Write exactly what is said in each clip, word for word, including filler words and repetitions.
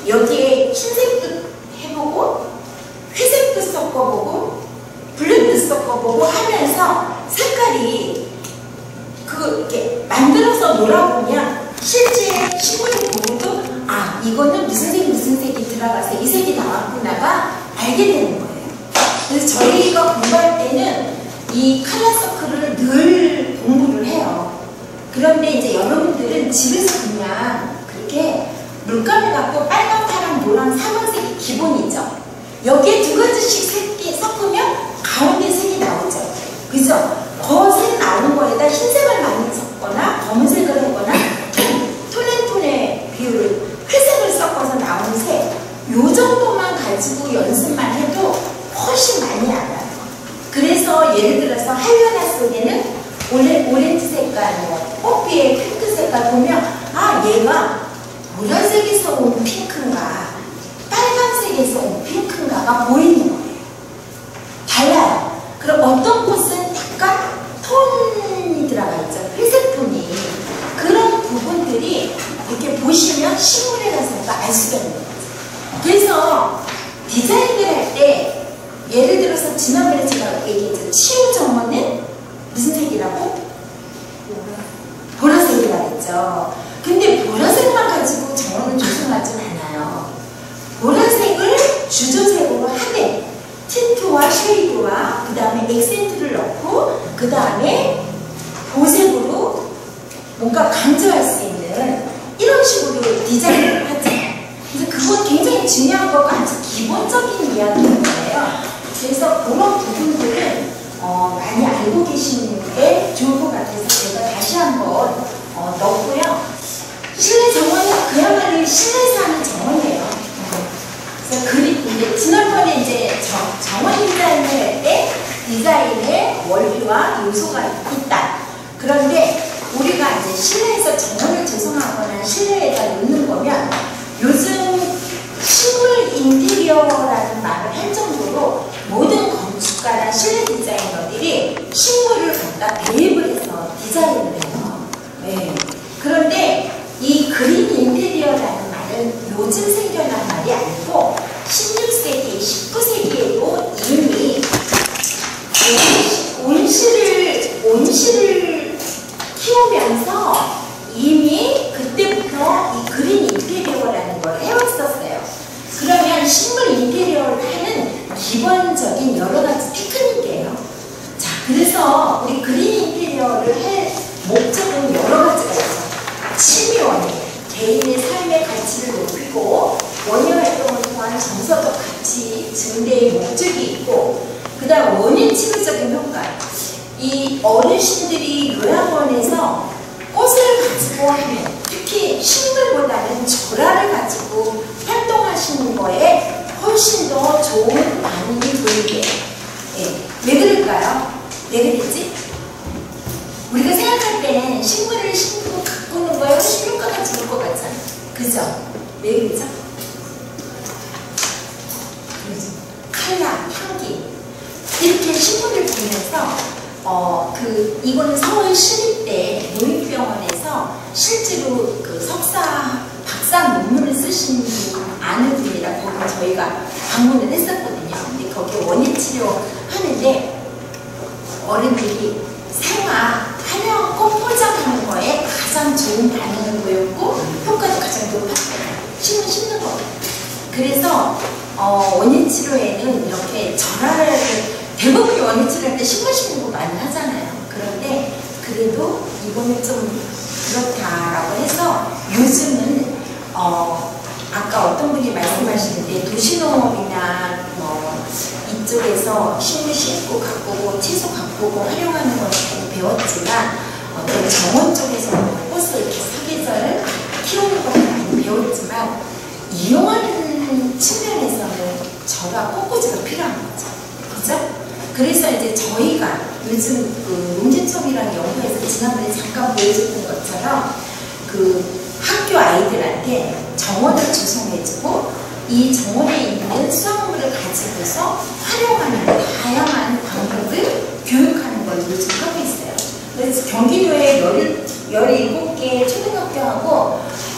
여기에 흰색도 해보고 회색도 섞어보고 블랙도 섞어보고 하면서 색깔이 그 이렇게 만들어서 놀아보면 실제 신부님 보고도 아 이거는 무슨 색 무슨 색이 들어가서 이 색이 나왔구나가 알게 되는 거예요. 그래서 저희가 공부할 때는 이 컬러 서클을 늘 공부를 해요. 그런데 이제 여러분들은 집에서 그냥 그렇게 물감을 갖고 빨간, 파랑, 노랑, 사망색이 기본이죠. 여기에 두 가지씩 색이 섞으면 가운데 색이 나오죠. 그죠? 그 색 나오는 거에다 흰색을 많이 섞거나 검은색을 하거나 톤앤톤의 비율을 회색을 섞어서 나오는 색, 요 정도만 가지고 연습만 해도 훨씬 많이 알아요. 그래서 예를 들어서 하이에나 속에는 오레, 오렌지 색깔, 뭐 뽀삐의 핑크 색깔 보면 아 얘가 노란색에서 온 핑크인가 빨간색에서 온 핑크인가가 보이는 거예요. 달라요. 그럼 어떤 꽃은 약간 톤이 들어가 있죠. 회색 톤이. 그런 부분들이 이렇게 보시면 식물에 가서 알 수가 있는 거죠. 그래서 디자인을 할 때 예를 들어서 지난번에 제가 얘기했죠. 치유 정원은 무슨 색이라고? 보라색이라고 했죠. 근데 보라색만 가지고 정원을 조성하진 않아요. 보라색을 주조색으로 하되 틴트와 쉐이드와 그 다음에 액센트를 넣고 그 다음에 보색으로 뭔가 강조할 수 있는 이런 식으로 디자인을 하죠. 그래서 그건 굉장히 중요한 거고 아주 기본적인 이야기인 거예요. 그래서 그런 부분들은 어, 많이 알고 계시는 게 좋을 것 같아서 제가 다시 한번 어, 넣고요. 실내 정원은 그야말로 실내에서 하는 정원이에요. 그래서 그리, 이제 지난번에 이제 정, 정원 디자인을 할 때 디자인의 원리와 요소가 있다. 그런데 우리가 이제 실내에서 정원을 조성하거나 실내에다 놓는 거면 요즘 식물 인테리어라는 말을 할 정도로 모든 건축가나 실내 디자이너들이 식물을 갖다 대입을 해서 디자인을 해요. 네. 그런데 이 그린 인테리어라는 말은 요즘 생겨난 말이 아니고 십육 세기, 십구 세기에도 이미 온실을, 온실을 키우면서 이미 그때부터 이 그린 인테리어라는 걸 해왔었어요. 그러면 식물 인테리어를 하는 기본적인 여러 가지 테크닉이에요. 자, 그래서 우리 그린 인테리어를 할 목적은 여러 가지가 있죠. 취미 원인, 개인의 삶의 가치를 높이고 원예 활동을 통한 정서적 가치 증대의 목적이 있고, 그 다음 원인 치료적인 효과. 이 어르신들이 요양원에서 꽃을 가지고 하면, 특히 식물보다는 조라를 가지고 활동하시는 거에 훨씬 더 좋은 반응이 보이게. 예. 왜 그럴까요? 왜 그랬지? 우리가 생각할 때는 식물을 심고 가꾸는 거에 훨씬 효과가 좋을 것 같잖아요. 그죠? 왜 그러죠? 컬러, 향기. 이렇게 식물을 보면서 어, 그, 이거는 서울 시립대 노인병원에서 실제로 그 석사, 박사 논문을 쓰신 분, 아는 분이라 거기 저희가 방문을 했었거든요. 근데 거기에 원예 치료 하는데 어른들이 생화, 화려한 꽃 포장하는 거에 가장 좋은 반응을 보였고 효과도 가장 높았어요. 심은 심는 거. 그래서 어, 원예 치료에는 이렇게 절하를 대부분이 원예 치료할 때 식물 심는 거 많이 하잖아요. 그런데 그래도 이거는 좀 그렇다라고 해서 요즘은 어, 아까 어떤 분이 말씀하시는데 도시농업이나 뭐 이쪽에서 식물 심고 가꾸고 채소 가꾸고 활용하는 걸 많이 배웠지만 어떤 정원 쪽에서 꽃을 이렇게 사계절 키우는 걸 많이 배웠지만 이용하는 측면에서는 저가 꽃꽂이가 필요한 거죠. 그죠? 그래서 이제 저희가 요즘 그 농지청이라는 연구에서 지난번에 잠깐 보여줬던 것처럼 그 학교 아이들한테 정원을 조성해주고 이 정원에 있는 수확물을 가지고서 활용하는 다양한 방법을 교육하는 걸 요즘 하고 있어요. 그래서 경기도에 열일곱 개 초등학교하고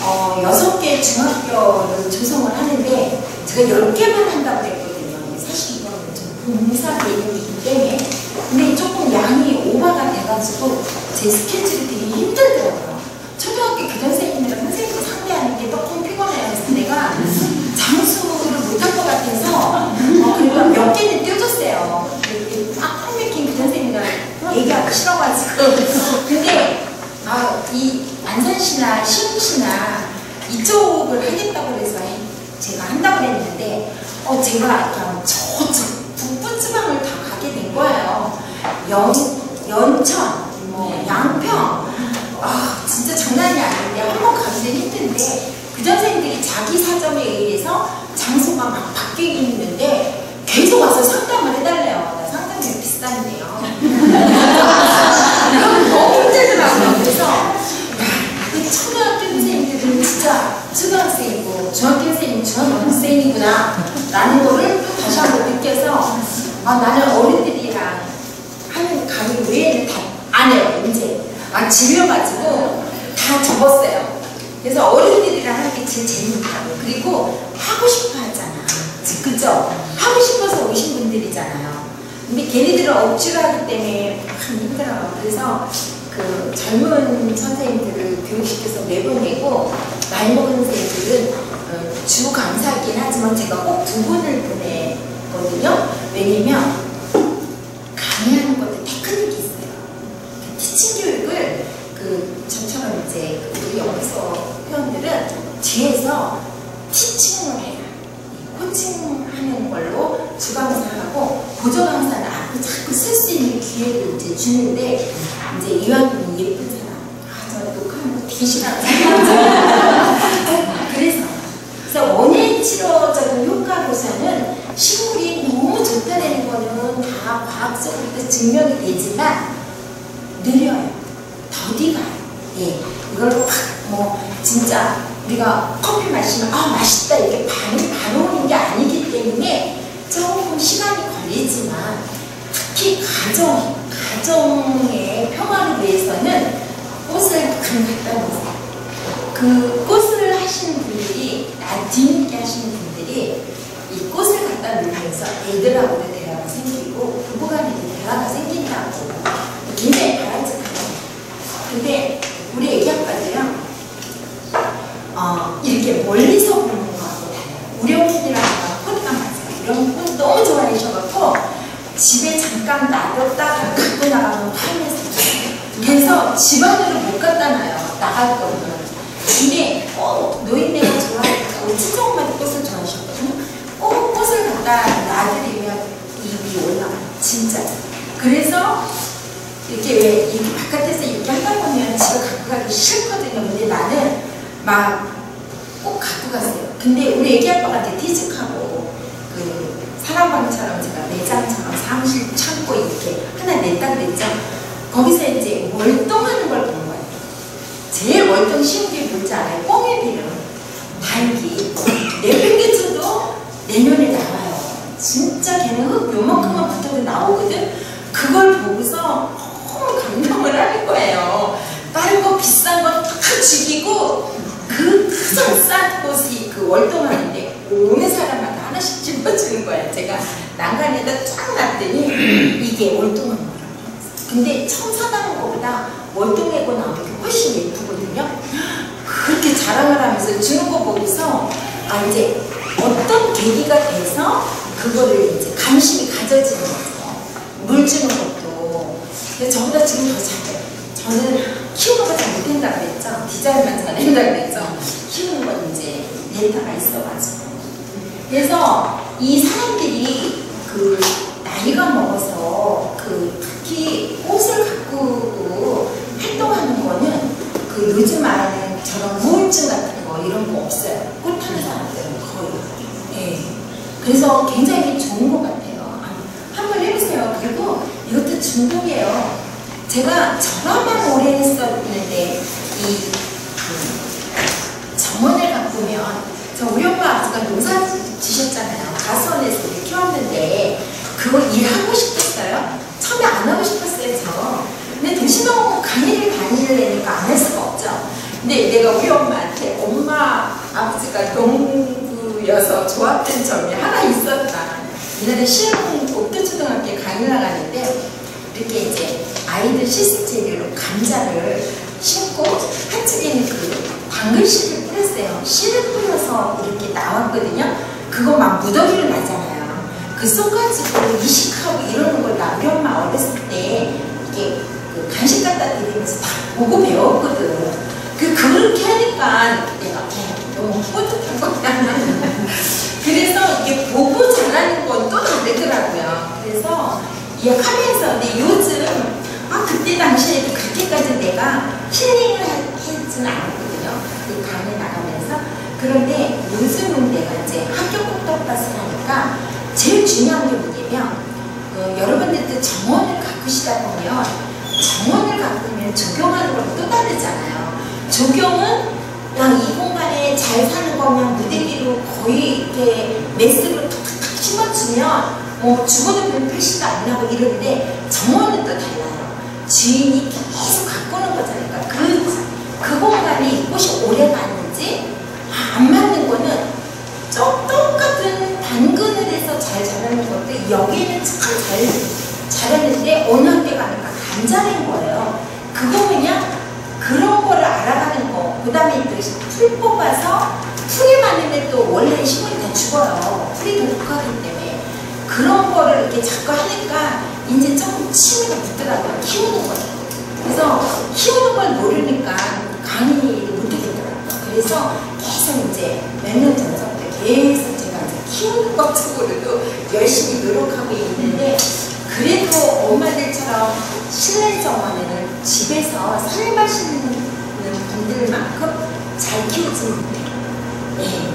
어, 여섯 개 중학교를 조성을 하는데 제가 열 개만 한다고 했거든요. 사실 이거는 좀 봉사 개념이기 때문에. 근데 조금 양이 오버가 돼가지고 제 스케줄이 되게 힘들더라고요. 초등학교 교장선생님이랑 선생님을 상대하는 게 너무 피곤해요. 그래서 내가 장수를 못할 것 같아서 어, 그리고 몇 개는 띄워줬어요. 막 컴백킹 교장선생님이랑 얘기하기 싫어가지고. 근데 아, 이 안산시나 시흥시나 이쪽을 하겠다고 그래서 제가 한다고 했는데 어, 제가 그냥 저쪽 북부지방을 다 가게 된 거예요. 연, 연천, 뭐 양평, 아 진짜 장난이 아닌데 한번 가기도 힘든데 교장선생님들이 자기 사정에 의해서 장소가 막 바뀌고 있는데 계속 와서 상담을 해달래요. 나 상담이 비싼데요. 너무 힘들더라고요. 그래서 야, 그 초등학교 선생님들은 진짜 초등학생이고 중학교 선생님은 중학생이구나 라는 거를 또 다시 한번 느껴서 아, 나는 어른들이랑 하는 강의 외에는 다 안 해요. 이제 아, 질려가지고 다 접었어요. 그래서 어른들이랑 하는 게 제일 재밌다고. 그리고 하고 싶어 하잖아. 그죠? 하고 싶어서 오신 분들이잖아요. 근데 걔네들은 억지로 하기 때문에 참 힘들어요. 그래서 그 젊은 선생님들을 교육시켜서 내보내고 나이 먹은 선생님들은 어, 주 강사이긴 하지만 제가 꼭 두 분을 보내거든요. 왜냐면 강의하는 것도 테크닉이 있어요. 그 티칭 교육을 그 저처럼 이제 우리 연구소 회원들은 뒤에서 티칭을 해요. 코칭하는 걸로 주강사하고 보조강사는 앞에 자꾸 쓸 수 있는 기회를 이제 주는데 이제 이왕이면 예쁜 사람 아, 저 녹화하는 거 되게 싫어하는 그래서 그래서 원예 치료적인 효과로서는 식물이 너무 좋다는 거는 다 과학적으로 증명이 되지만 느려요. 더디가요. 예, 이걸로 뭐 진짜 우리가 커피 마시면 아 맛있다 이게 반응이 바로 오는 게 아니기 때문에 조금 시간이 걸리지만 특히 가정, 가정의 평화를 위해서는 꽃을 그냥 갖다 놓으세요. 그 꽃을 하시는 분들이 나 뒤늦게 하시는 분들이 이 꽃을 갖다 놓으면서 애들하고도 대화가 생기고 부부간에도 대화가 생긴다고 굉장히 바람직해요. 근데 우리 애기 아빠도요 어, 이렇게 멀리서 보는 거하고 달라요. 우리 어머니랑 꽃감 맞아요. 우리 어머니 꽃 너무 좋아하셔갖고 집에 잠깐 놔뒀다가 갖고 나가면 파면서 그래서 집 안으로 못 갖다 놔요. 나갈 거면. 근데 어, 노인네가 좋아하니까 우리 친정엄마도 꽃을 좋아하셨거든요. 꼭 꽃을 갖다 놔드리면 입이 올라가요. 진짜. 그래서 이렇게 왜 이렇게 바깥에서 이렇게 하다 보면 집에 갖고 가기 싫거든요. 근데 나는 막 꼭 갖고 갔어요. 근데 우리 애기 아빠가 대티직하고 그 사랑방처럼 제가 매장처럼 사무실 창고 이렇게 하나 냈다 그랬죠. 거기서 이제 월동하는 걸 본 거예요. 제일 월동 쉬운 게 뭔지 알아요? 꽁의 비름, 달기, 내팽개쳐도 내년에 나와요. 진짜 걔는 흙 요만큼만 붙어도 나오거든. 그걸 보고서 너무 감동을 하는 거예요. 다른 거 비싼 거 다 죽이고 그 가장 싼 곳이 그 월동하는데 오는 사람마다 하나씩 집어주는 거예요. 제가 난간에다 쫙 놨더니 이게 월동하는 거라고. 근데 처음 사다는 것보다 월동하고 나오는 게 훨씬 예쁘거든요. 그렇게 자랑을 하면서 주는 거 보고서 아 이제 어떤 계기가 돼서 그거를 이제 관심이 가져지는 거죠. 물 주는 것도. 근데 저보다 지금 더 잘해요. 저는 키우는 거 잘 못한다고 그랬죠. 디자인만 잘한다고 그랬죠. 키우는 건 이제 데이터가 있어가지고. 그래서 이 사람들이 그 나이가 먹어서 그 특히 꽃을 가꾸고 활동하는 거는 그 요즘 말하는 저런 우울증 같은 거 이런 거 없어요. 꽃 하는 사람들은 거의. 예. 그래서 굉장히 좋은 것 같아요. 한번 해보세요. 그리고 이것도 중독이에요. 제가 전화만 오래 했었는데 이 그, 정원을 가꾸면 저 우리 엄마 아버지가 농사 지셨잖아요. 가수원에서 이렇게 키웠는데 그걸 일하고 싶었어요. 처음에 안 하고 싶었어요. 저. 근데 도시농 강의를 다니려니까 안 할 수가 없죠. 근데 내가 우리 엄마한테 엄마 아버지가 농부여서 조합된 점이 하나 있었다. 옛날에 시흥 옥도초등학교에 강의 나가는데 이렇게 이제 아이들 실습 재료로 감자를 심고 한쪽에는 그 당근씨를 뿌렸어요. 씨를 뿌려서 이렇게 나왔거든요. 그거 막 무더기로 나잖아요. 그 쏙가지고 이식하고 이러는 걸 나 우리 엄마 어렸을 때 이게 그 간식 갖다 드리면서 다 보고 배웠거든. 그 그렇게 하니까 내가 너무 뿌듯한 거야. 그래서 이게 보고 잘하는 건 또 다르더라고요. 그래서 이 하면서 근데 요즘 아 그때 당시에도 그렇게까지 내가 힐링을 했지는 않았거든요. 그 강의 나가면서. 그런데 요즘은 내가 이제 학교 꽃떡밭을 하니까 제일 중요한 게 뭐냐면 어, 여러분들도 정원을 가꾸시다 보면 정원을 가꾸면 조경하는 거랑 또 다르잖아요. 조경은 그냥 이 공간에 잘 사는 거면 무대기로 거의 이렇게 메스로 툭툭 심어주면 뭐 죽어도 별 표시도 안 나고 이러는데 정원은 또 달라요. 주인이 계속 가꾸는 거잖아요. 그러니까 그, 그 공간이 꽃이 오래 가는지 아, 안 맞는 거는 좀 똑같은 당근을 해서 잘 자라는 것도 여기는 참 잘 자랐는데 어느 학교 가니까 감자인 거예요. 그거 그냥 그런 거를 알아가는 거. 그 다음에 또 풀 뽑아서 풀이 많은데 또 원래 식물이 다 죽어요. 풀이 독하기 때문에. 그런 거를 이렇게 자꾸 하니까 이제 조금 취미가 붙더라고요. 키우는 거예요. 그래서 키우는 걸 모르니까 강의를 못하겠더라고요. 그래서 계속 이제 몇 년 전부터 계속 제가 이제 키우는 것 쪽으로도 열심히 노력하고 있는데 그래도 엄마들처럼 실내 정원을 집에서 살마시는 분들만큼 잘 키우지는 못해요. 네.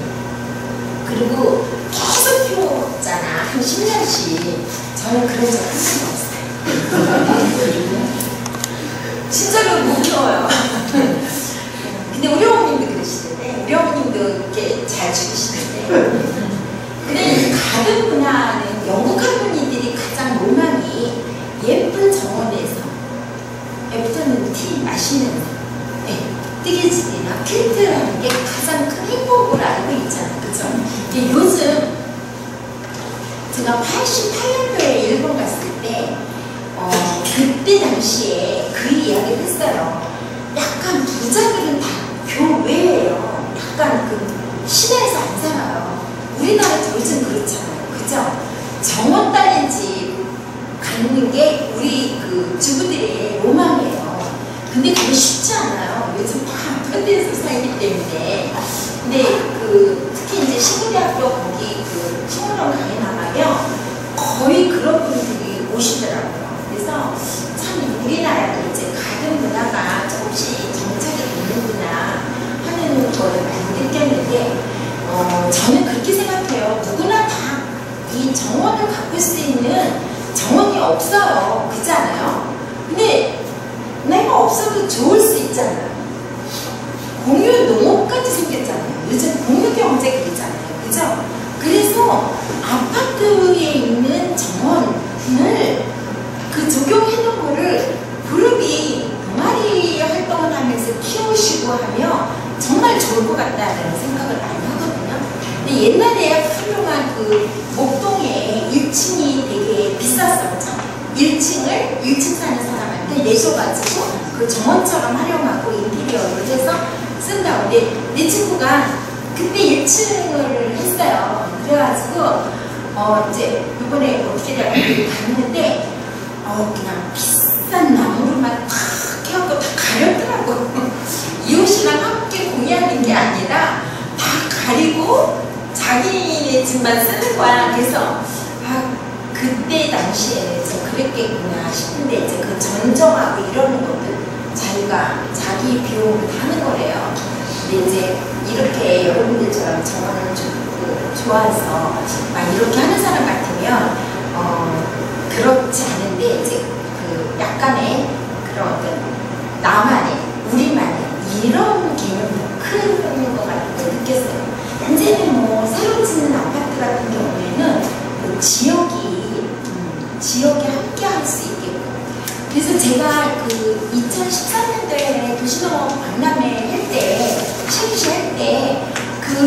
그리고 계속 키웠잖아. 한 십 년씩. 저는 그런 적 한 번도 없어요. 진짜로 못 키워요. 근데 우리 어머님도 그러시는데, 우리 어머님도 이렇게 잘 죽이시는데, 근데 가든 문화는 영국 할머니들이 가장 로망이 예쁜 정원에서 애프터눈 티 마시면서 네, 뜨개질이나 퀼트를 하는 게 가장 큰 행복을 알고 있잖아요. 그죠? 근데 요즘 제가 팔십팔 년도에 일본 갔을 때 어, 그때 당시에 그 이야기를 했어요. 약간 부자들은 다 교외예요. 약간 그 시내에서 안 살아요. 우리나라도 요즘 그렇잖아요. 그죠? 정원 딸린 집 가는 게 우리 그 주부들의 로망이에요. 근데 그게 쉽지 않아요. 요즘 다 아파트에서 살기 때문에. 근데 그 특히 이제 시골대학교 거기 그 식물원 강의 나가면 거의 그런 분들이 오시더라고요. 그래서 참 우리나라도 이제 가든 문화가 조금씩 정착이 되는구나 하는 거를 많이 느꼈는데 어, 저는 그렇게 생각해요. 누구나 다 이 정원을 가꿀 수 있는 정원이 없어요. 그렇지 않아요? 근데 내가 없어도 좋을 수 있잖아요. 공유 농업까지 생겼잖아요. 요즘 공유 경제 그러잖아요. 그죠? 그래서 아파트에 있는 정원을 그 적용해놓은 거를 그룹이 동아리 활동을 하면서 키우시고 하면 정말 좋을 것 같다는 생각을 많이 하거든요. 근데 옛날에 훌륭한 그 목동에 일 층이 되게 비쌌었죠. 일 층을 일 층 사는 사람한테 내줘가지고 그 정원처럼 활용하고 인테리어를 해서 쓴다고. 근데 내 친구가 그때 일 층을 했어요. 그래가지고 어 이제 이번에 어떻게 갔는데 어 그냥 비싼 나무로만 탁 해갖고 다 가렸더라고. 이웃이랑 함께 공유하는 게 아니라 다 가리고 자기네 집만 쓰는 거야. 그래서 아 그때 당시에 좀 그랬겠구나 싶은데 이제 그 전정하고 이러는 것들 자기가 자기 비용으로 하는 거래요. 근데 이제 이렇게 여러분들처럼 정원을 좀 좋아해서 막 이렇게 하는 사람 같으면 어 그렇지 않은데 이제 그 약간의 그런 어떤 나만의 우리만의 이런 개념이 큰 것 같은 걸 느꼈어요. 현재는 뭐 새로 짓는 아파트 같은 경우에는 그 지역이 음, 지역에 함께 할 수 있게끔. 그래서 제가 그 이천십삼 년도에 도시농업 박람회 할 때, 실시 할 때 그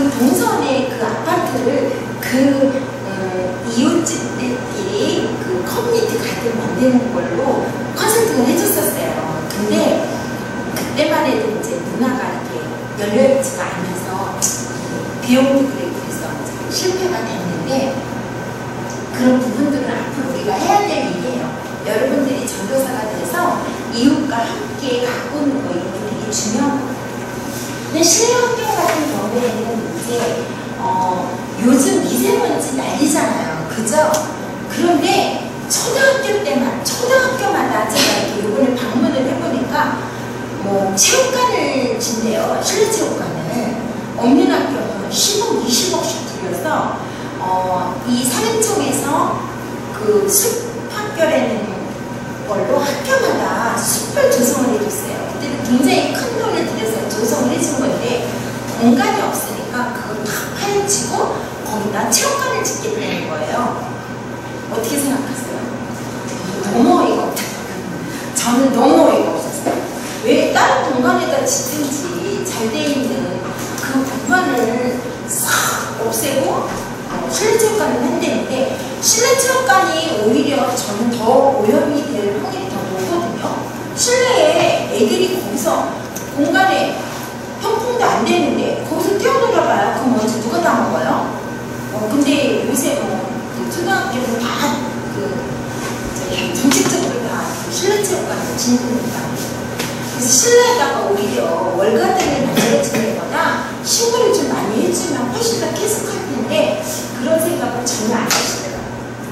그 아파트를 그 어, 이웃집들끼리 그 커뮤니티 가든 만드는 걸로 컨설팅을 해줬었어요. 근데 그때만 해도 이제 문화가 이렇게 열려있지가 않아서 비용도 그리고 그래서 실패가 됐는데, 그런 부분들은 앞으로 우리가 해야 될 일이에요. 여러분들이 전도사가 돼서 이웃과 함께 가꾸는 거, 이런 게 되게 중요한 거예요. 근데 실내 환경 같은 경우에는 이제 어, 요즘 미세먼지 난리잖아요. 그죠? 그런데 초등학교 때만, 초등학교마다 제가 이렇게 이번에 방문을 해보니까 뭐 체육관을 진대요. 실내 체육관을. 없는 학교는 십억, 이십억씩 들여서 어, 이 사회청에서 그 숲학교라는 걸로 학교마다 숲을 조성을 해줬어요. 그때는 굉장히 큰 돈을 들여서 조성을 해준 건데 공간이 없으니까 그걸 다 파헤치고 거기다 체육관을 짓겠다는 거예요. 어떻게 생각하세요? 너무 어이가 없다. 저는 너무 어이가 없었어요. 왜 다른 공간에다 짓든지 잘 돼 있는 그 공간을 싹 없애고 어, 실내체육관을 한다는데, 실내체육관이 오히려 저는 더 오염이 될 확률이 더 높거든요. 실내에 애들이 거기서 공간에 통풍도 안 되는데 거기서 뛰어놀아봐요. 그럼 먼저 누가 다 먹어요? 어, 근데 요새 뭐 그 초등학교는 다 그 저희 정책적으로 다 그 실내체육관을 짓는다. 그래서 실내에다가 오히려 월가들을 만들어주거나 신고를 좀 많이 해주면 훨씬 더 계속할 텐데 그런 생각은 전혀 안 하시더라고요.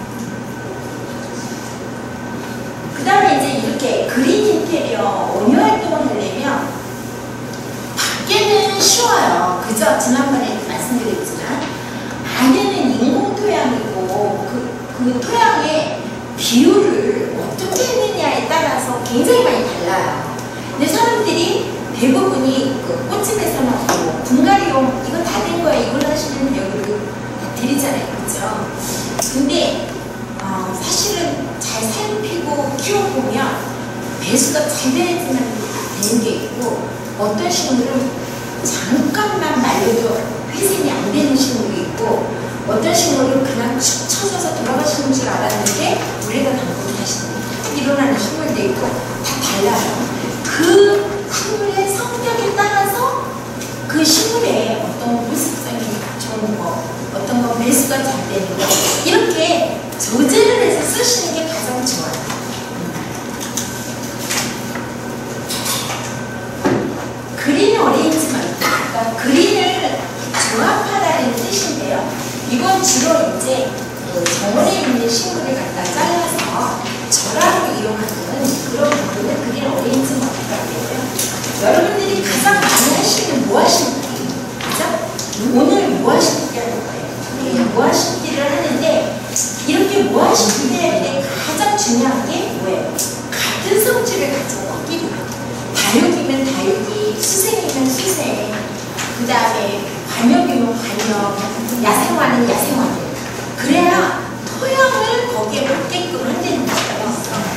그 다음에 이제 이렇게 그린 인테리어 온유 활동을 하려면 밖에는 쉬워요. 그죠? 지난번에 말씀드렸지만 안에는 인공 토양이고 그, 그 토양의 비율을 어떻게 했느냐에 따라서 굉장히 많이 달라요. 근데 사람들이 대부분이 그 꽃집에서는 뭐 분갈이용 이거 다 된 거야 이걸 하시는 여기를 다 드리잖아요. 그죠? 근데 어, 사실은 잘 살피고 키워보면 배수가 잘 되어야지만 되는 게 있고, 어떤 식물은 잠깐만 말려도 회생이 안 되는 식물이 있고, 어떤 식물은 그냥 축 쳐져서 돌아가시는 줄 알았는데 우리가 담고 다시 딱 일어나는 식물도 있고 다 달라요. 그 식물의 성격에 따라서 그 식물의 어떤 모습성이 좋은 거, 어떤 거 배수가 잘 되는 거, 이렇게 조제를 해서 쓰시는 게 가장 좋아요. 그린 어레인지먼트, 그러니까 그린을 조합하다는 뜻인데요. 이건 주로 이제 그 정원에 있는 식물을 갖다 잘라서 절하로 이용하는 그런 부분을 그린 어레인지먼트라고 해요. 여러분들이 가장 많이 하시는 무화심기, 그죠? 오늘 무화심기 하는 거예요. 네, 무화심기를 하는데, 이렇게 무화심기 할 때 가장 중요한 게 뭐예요? 같은 성질을 가진 거끼리. 다육이면 다육이, 수생이면 수생, 그 다음에 관엽이면 관엽, 야생화는 야생화. 그래야 토양을 거기에 맞게끔 한다는 거예요.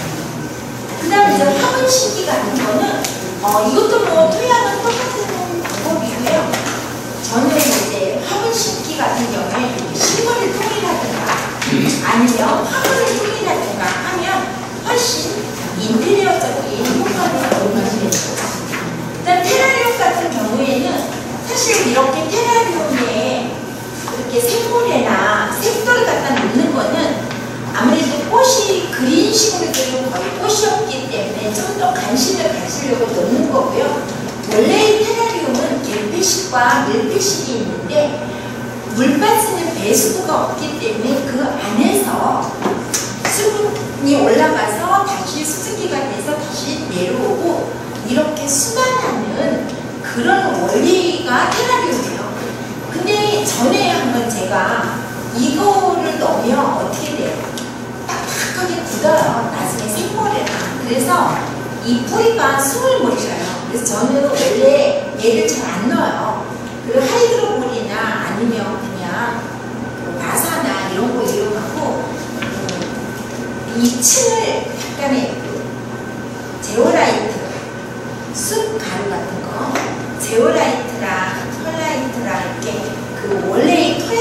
그 다음에 이제 화분심기 같은 거는 어, 이것도 뭐 토양은 똑같은 방법이고요. 저는 이제 화분심기 같은 경우에 이렇게 식물을 통일하든가 아니면 화분을 통일하든가 하면 훨씬 인테리어적인 효과를 얻는 게 있어요. 일단 테라리움 같은 경우에는 사실 이렇게 테라리움에 이렇게 생모래나 색돌 갖다 놓는 거는 아무래도 꽃이 그린 식물들은 거의 꽃이 없기 때문에 좀 더 관심을 가지려고 놓는 거고요. 원래 이 테라리움은 계피식과 밀폐식이 있는데 물 빠지는 배수구가 없기 때문에 그 안에서 수분이 올라가서 다시 수증기가 돼서 다시 내려오고 이렇게 수반하는 그런 원리가 테라리움이에요. 근데 전에 한번 제가 이거를 넣으면 어떻게 돼요? 딱딱하게 굳어요. 나중에 생모래가. 그래서 이 뿌리가 숨을 못 쉬어요. 그래서 저는 원래 얘를 잘 안 넣어요. 그 하이드로볼이나 아니면 그냥 그 마사나 이런 거 이용하고 음, 이 층을 약간의 그 제오라이트, 숲 가루 같은 거, 제오라이트랑 펄라이트랑 이렇게 그 원래 이 토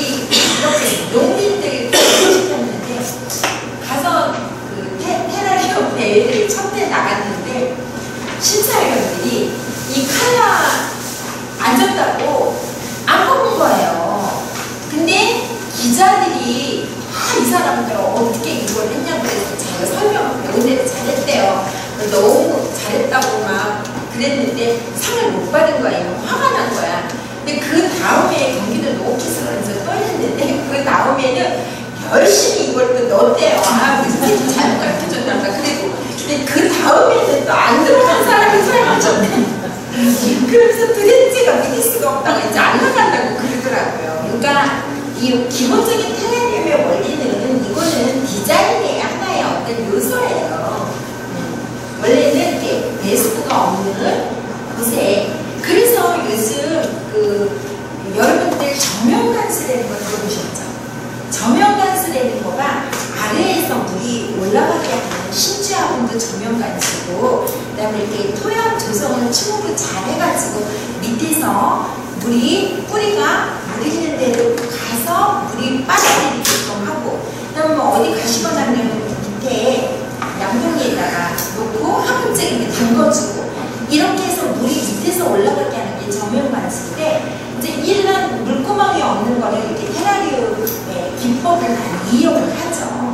우리 이렇게 농민들이 시켰는데 가서 그 테, 테라리움 대회를 첫해 나갔는데 심사위원들이 이 칼라 안 줬다고 안 뽑은 거예요. 근데 기자들이 아, 이 사람들 어떻게 이걸 했냐고 해서 자기가 설명을 배운 대로 잘했대요. 너무 잘했다고 막 그랬는데 상을 못 받은 거예요. 화가 난 거야. 근데 그 다음에 경기도 노키스런에서 또 했는데 그 다음에는 열심히 이걸 또 넣었대요. 아, 그래서 잘못 가르쳐줬단다. 그리고 근데 그 다음에는 또 안 들어간 사람이 설명줬네. 그래서 도대체가 믿을 수가 없다고 이제 안 나간다고 그러더라고요. 그러니까 이 기본적인 테라리움의 원리는 이거는 디자인의 하나의 어떤 요소예요. 음. 원래는 이렇게 베스트가 없는 곳에 그래서 요즘 그 여러분들 저면 간수라는 거 들어보셨죠? 저면 간수라는 거가 아래에서 물이 올라가게 하는 신주화분도 저면 간수고 그다음에 이렇게 토양 조성을 층으로 잘 해가지고 밑에서 물이 뿌리가 물 있는 데로 가서 물이 빠져들게끔 하고 그다음에 뭐 어디 가시거나 하면 밑에 양동이에다가 놓고 화분째기를 담궈주고 이렇게 해서 물이 밑에서 올라가게 하는 게 저면 관수인데 이제 이런 물구멍이 없는 거를 이렇게 테라리움의 기법을 많이 이용을 하죠.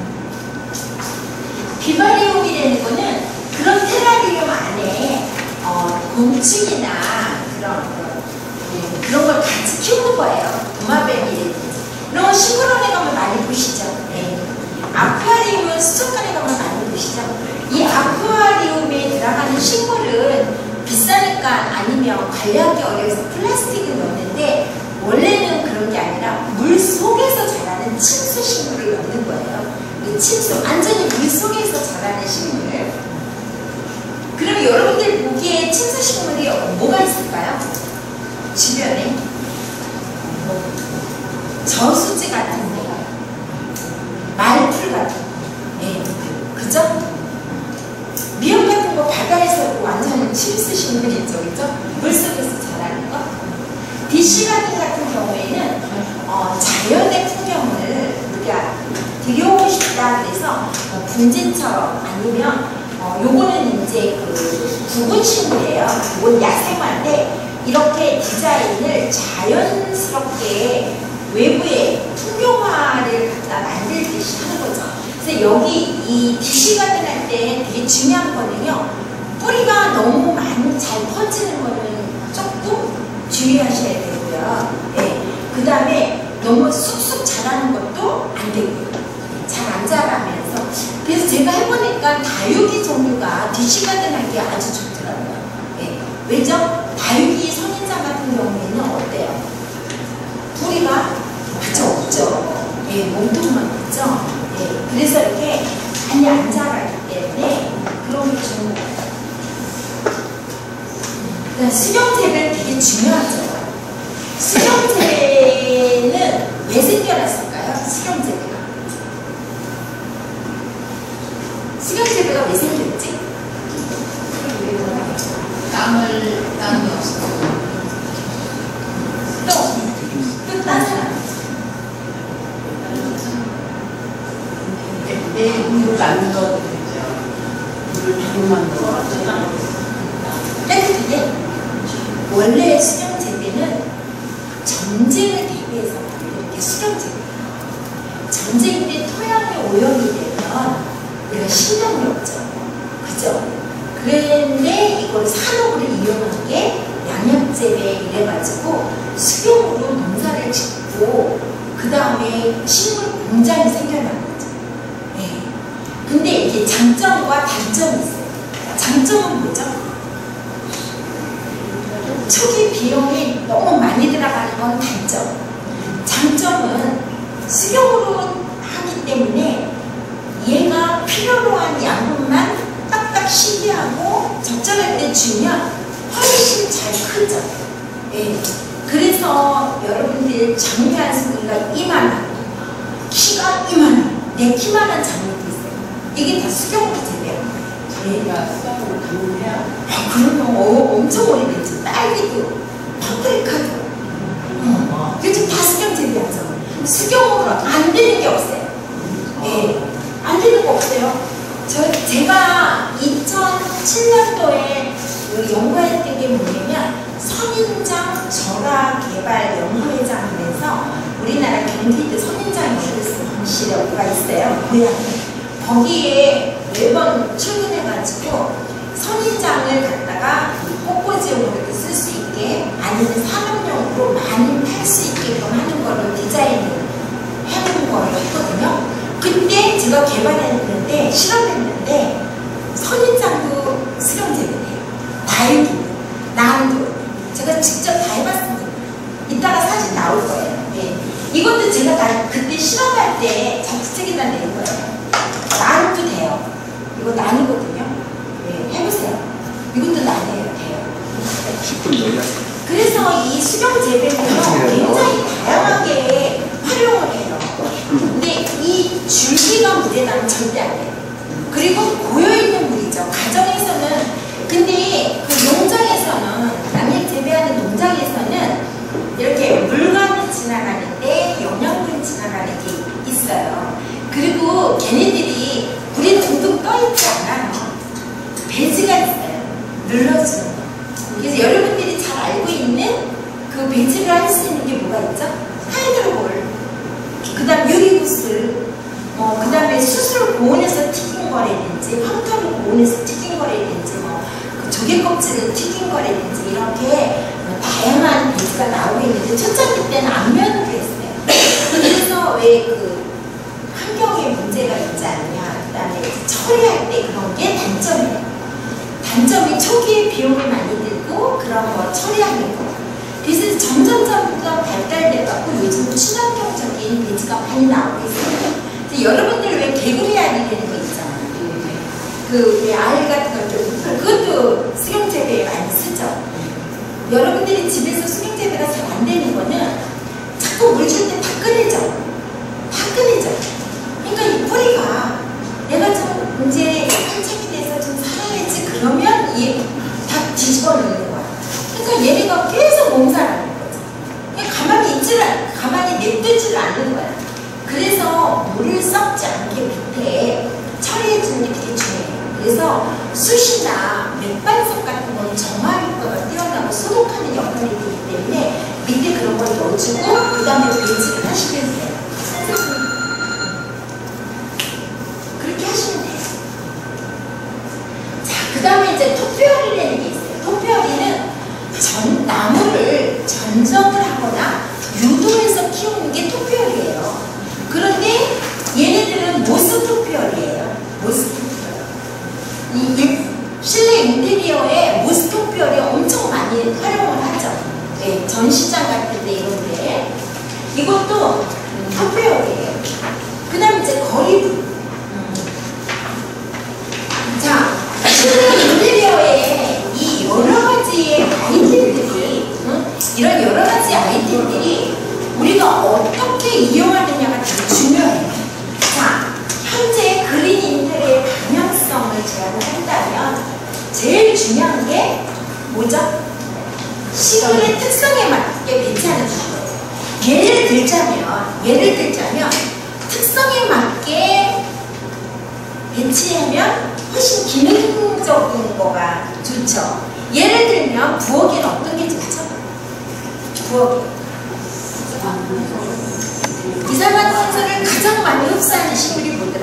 비바리움이라는 거는 그런 테라리움 안에 어, 곤충이나 그런 네, 그런 걸 같이 키우는 거예요. 도마뱀이라든지 이런 거 시골원에 가면 많이 보시죠. 네. 아쿠아리움은 수족관에 가면 많이 보시죠. 이 아쿠아리움에 들어가는 식물은 비싸니까 아니면 관리하기 어려워서 플라스틱을 넣는데 원래는 그런 게 아니라 물 속에서 자라는 침수 식물을 넣는 거예요. 그 침수, 완전히 물 속에서 자라는 식물. 그럼 여러분들 보기에 침수 식물이 뭐가 있을까요? 주변에 저수지 같은 데, 말풀 같은 데, 네. 그죠? 미역 같은 거 바다에서 완전 침수 식물이죠, 그죠? 물 속에서 자라는 거. 디씨 가든 같은 경우에는 어, 자연의 풍경을 우리가 들여오고 싶다 그래서 어, 분재처럼 아니면 어, 요거는 이제 그 구근 식물이에요. 이건 야생화인데 이렇게 디자인을 자연스럽게 외부에 풍경화를 갖다 만들듯이 하는 거죠. 그래서 여기 이 디씨 가든 할 때 되게 중요한 거는요. 뿌리가 너무 많이 잘 퍼지는 거는 조금 주의하셔야 되고요. 네. 그 다음에 너무 쑥쑥 자라는 것도 안 되고요. 잘 안 자라면서. 그래서 제가 해보니까 다육이 종류가 디씨 가든 하기에 아주 좋더라고요. 네. 왜죠? 다육이 선인장 같은 경우에는 어때요? 뿌리가 아주 없죠. 예, 몸통만 있죠. 예, 그래서 이렇게 많이 안 자라기 때문에 그런 게 좋은 것 같아요. 그러니까 수경재배는 되게 중요하죠. 수경재배는 왜 생겨났을까요? 수경재배가. 수경재배가 왜 생겼지? 땅을, 땅이 없어. 또, 또 딴 사람. 내 물을 안 넣어도 되죠. 물을 조금만 넣어. 근데 원래 수경재배는 전쟁을 대비해서 이렇게 수경재배예요. 전쟁 때 토양이 오염이 되면 우리가 식량이 없죠. 그죠? 그런데 이걸 산업으로 이용한 게 양념재배 이래가지고 수경으로 농사를 짓고 그 다음에 식물 공장이 생겨난 거죠. 네. 근데 이게 장점과 단점이 있어요. 장점은 뭐죠? 초기 비용이 너무 많이 들어가는 건 단점. 장점은 수경으로 하기 때문에 얘가 필요로 한 양분만 딱딱 시기하고 적절할 때 주면 훨씬 잘 크죠. 네. 그래서 여러분들 장미 한 송이가 이만한, 키가 이만한, 내 키만한 장미도 있어요. 이게 다 수경으로 재배한 거예요. 저희가 수경으로 담그면 아, 그러면 어, 엄청 오래됐죠. 딸기도, 파프리카도. 어. 요즘 다 수경 재배하죠. 수경으로 안 되는 게 없어요. 예, 안 되는 거 없어요. 저, 제가 이천칠 년도에 연구했던 게 뭐냐면 선인장 절화 개발 연구회장에서 우리나라 경기도 선인장 연구실가 있어요. 고향에. 거기에 매번 출근해가지고 선인장을 갖다가 꽃꽂이용으로도 쓸 수 있게 아니면 산업용으로 많이 팔 수 있게끔 하는 거를 디자인을 해놓은 거를 했거든요. 그때 제가 개발했는데 실험했는데 선인장도 수경재배돼요. 과일도, 나무도 제가 직접 다 해봤습니다. 이따가 사진 나올 거예요. 네. 이것도 제가 다 그때 실험할 때 정책에다 낸 거예요. 나무도 돼요. 이거 나무거든요. 네, 해보세요. 이것도 나무예요. 돼요. 십 분 여기가. 그래서 이 수경 재배는 굉장히 다양하게 활용을 해요. 근데 이 줄기가 물에 나면 절대 안 돼요. 그리고 고여있는 물이죠. 가정에서는, 근데 그 농장에서는, 남일 재배하는 농장에서는 이렇게 물관이 지나가는데 영양분이 지나가는 게 있어요. 그리고 걔네들이 물에 둥둥 떠있지 않아요. 배지가 있어요. 눌러주는 거. 그래서 여러분들이 잘 알고 있는 그 배지를 할 수 있는 게 뭐가 있죠? 하이드로볼, 그 다음 유리구슬, 어, 그 다음에 수술 고온에서 튀긴 거라든지 황토를 고온에서 튀긴 거라든지 뭐, 그 조개 껍질을 튀긴 거라든지 이렇게 뭐 다양한 배지가 나오고 있는데 첫 단계 때는 안면으로 했어요. 그래서 왜 그 환경에 문제가 있지 않냐, 그 다음에 처리할 때 그런 게 단점이에요. 단점이 초기에 비용을 많이 들고 그런 거 처리하는 거. 그래서 점점 점점 발달돼갖고 요즘 친환경적인 배지가 많이 나오고 있어요. 그래서 여러분들 왜 개구리 알이 되는 거 있잖아요. 그 왜 알 같은 것도 그것도 수경재배에 많이 쓰죠. 여러분들이 집에서 수경재배가 잘 안 되는 거는 자꾸 물 줄 때 다 꺼내죠. 다 꺼내죠. 그러니까 이 뿌리가 내가 좀 이제 한창이 돼서 좀 살아야지 그러면 얘 다 뒤집어 놓는 거야. 그러니까 얘네가 계속 몸살하는 거죠. 그냥 가만히 있지를 않, 가만히 냅두지를 않는 거야. 그래서 물을 썩지 않게 밑에 처리해 주는 게 되게 중요해요. 그래서 숯이나 맥반석 같은 건 정화 효과가 뛰어나고 소독하는 역할이 되기 때문에 밑에 그런 걸 넣어주고 그 다음에 배지를 하시면 돼요. 그렇게 하시면 돼요. 자, 그 다음에 이제 토피어리라는 게 있어요. 토피어리는 전, 나무를 전정을 하거나 유도해서 키우는 게 토피어리예요. 그런데 얘네들은 모스 토피어리예요. 모스 토피어리. 이 실내 인테리어에 모스 토피어리 엄청 많이 활용을 하죠. 네, 전시장 같은 데 이런 데. 이것도 토피어리예요. 그 다음에 이제 거리부. 자, 실내 인테리어에 이 여러 가지의 아이템들이, 응? 이런 여러 가지 아이템들이 우리가 어떻게 이용하느냐가 되게 중요해요. 자, 현재 그린 인테리어의 방향성을 제안을 한다면 제일 중요한 게 뭐죠? 시골의 특성에 맞게 배치하는 거예요. 예를 들자면, 예를 들자면 특성에 맞게 배치하면 훨씬 기능적인 거가 좋죠. 예를 들면 부엌에는 어떤 게 좋죠? 부엌에 이산화탄소를 가장 많이 흡수하는 식물이 뭐더라?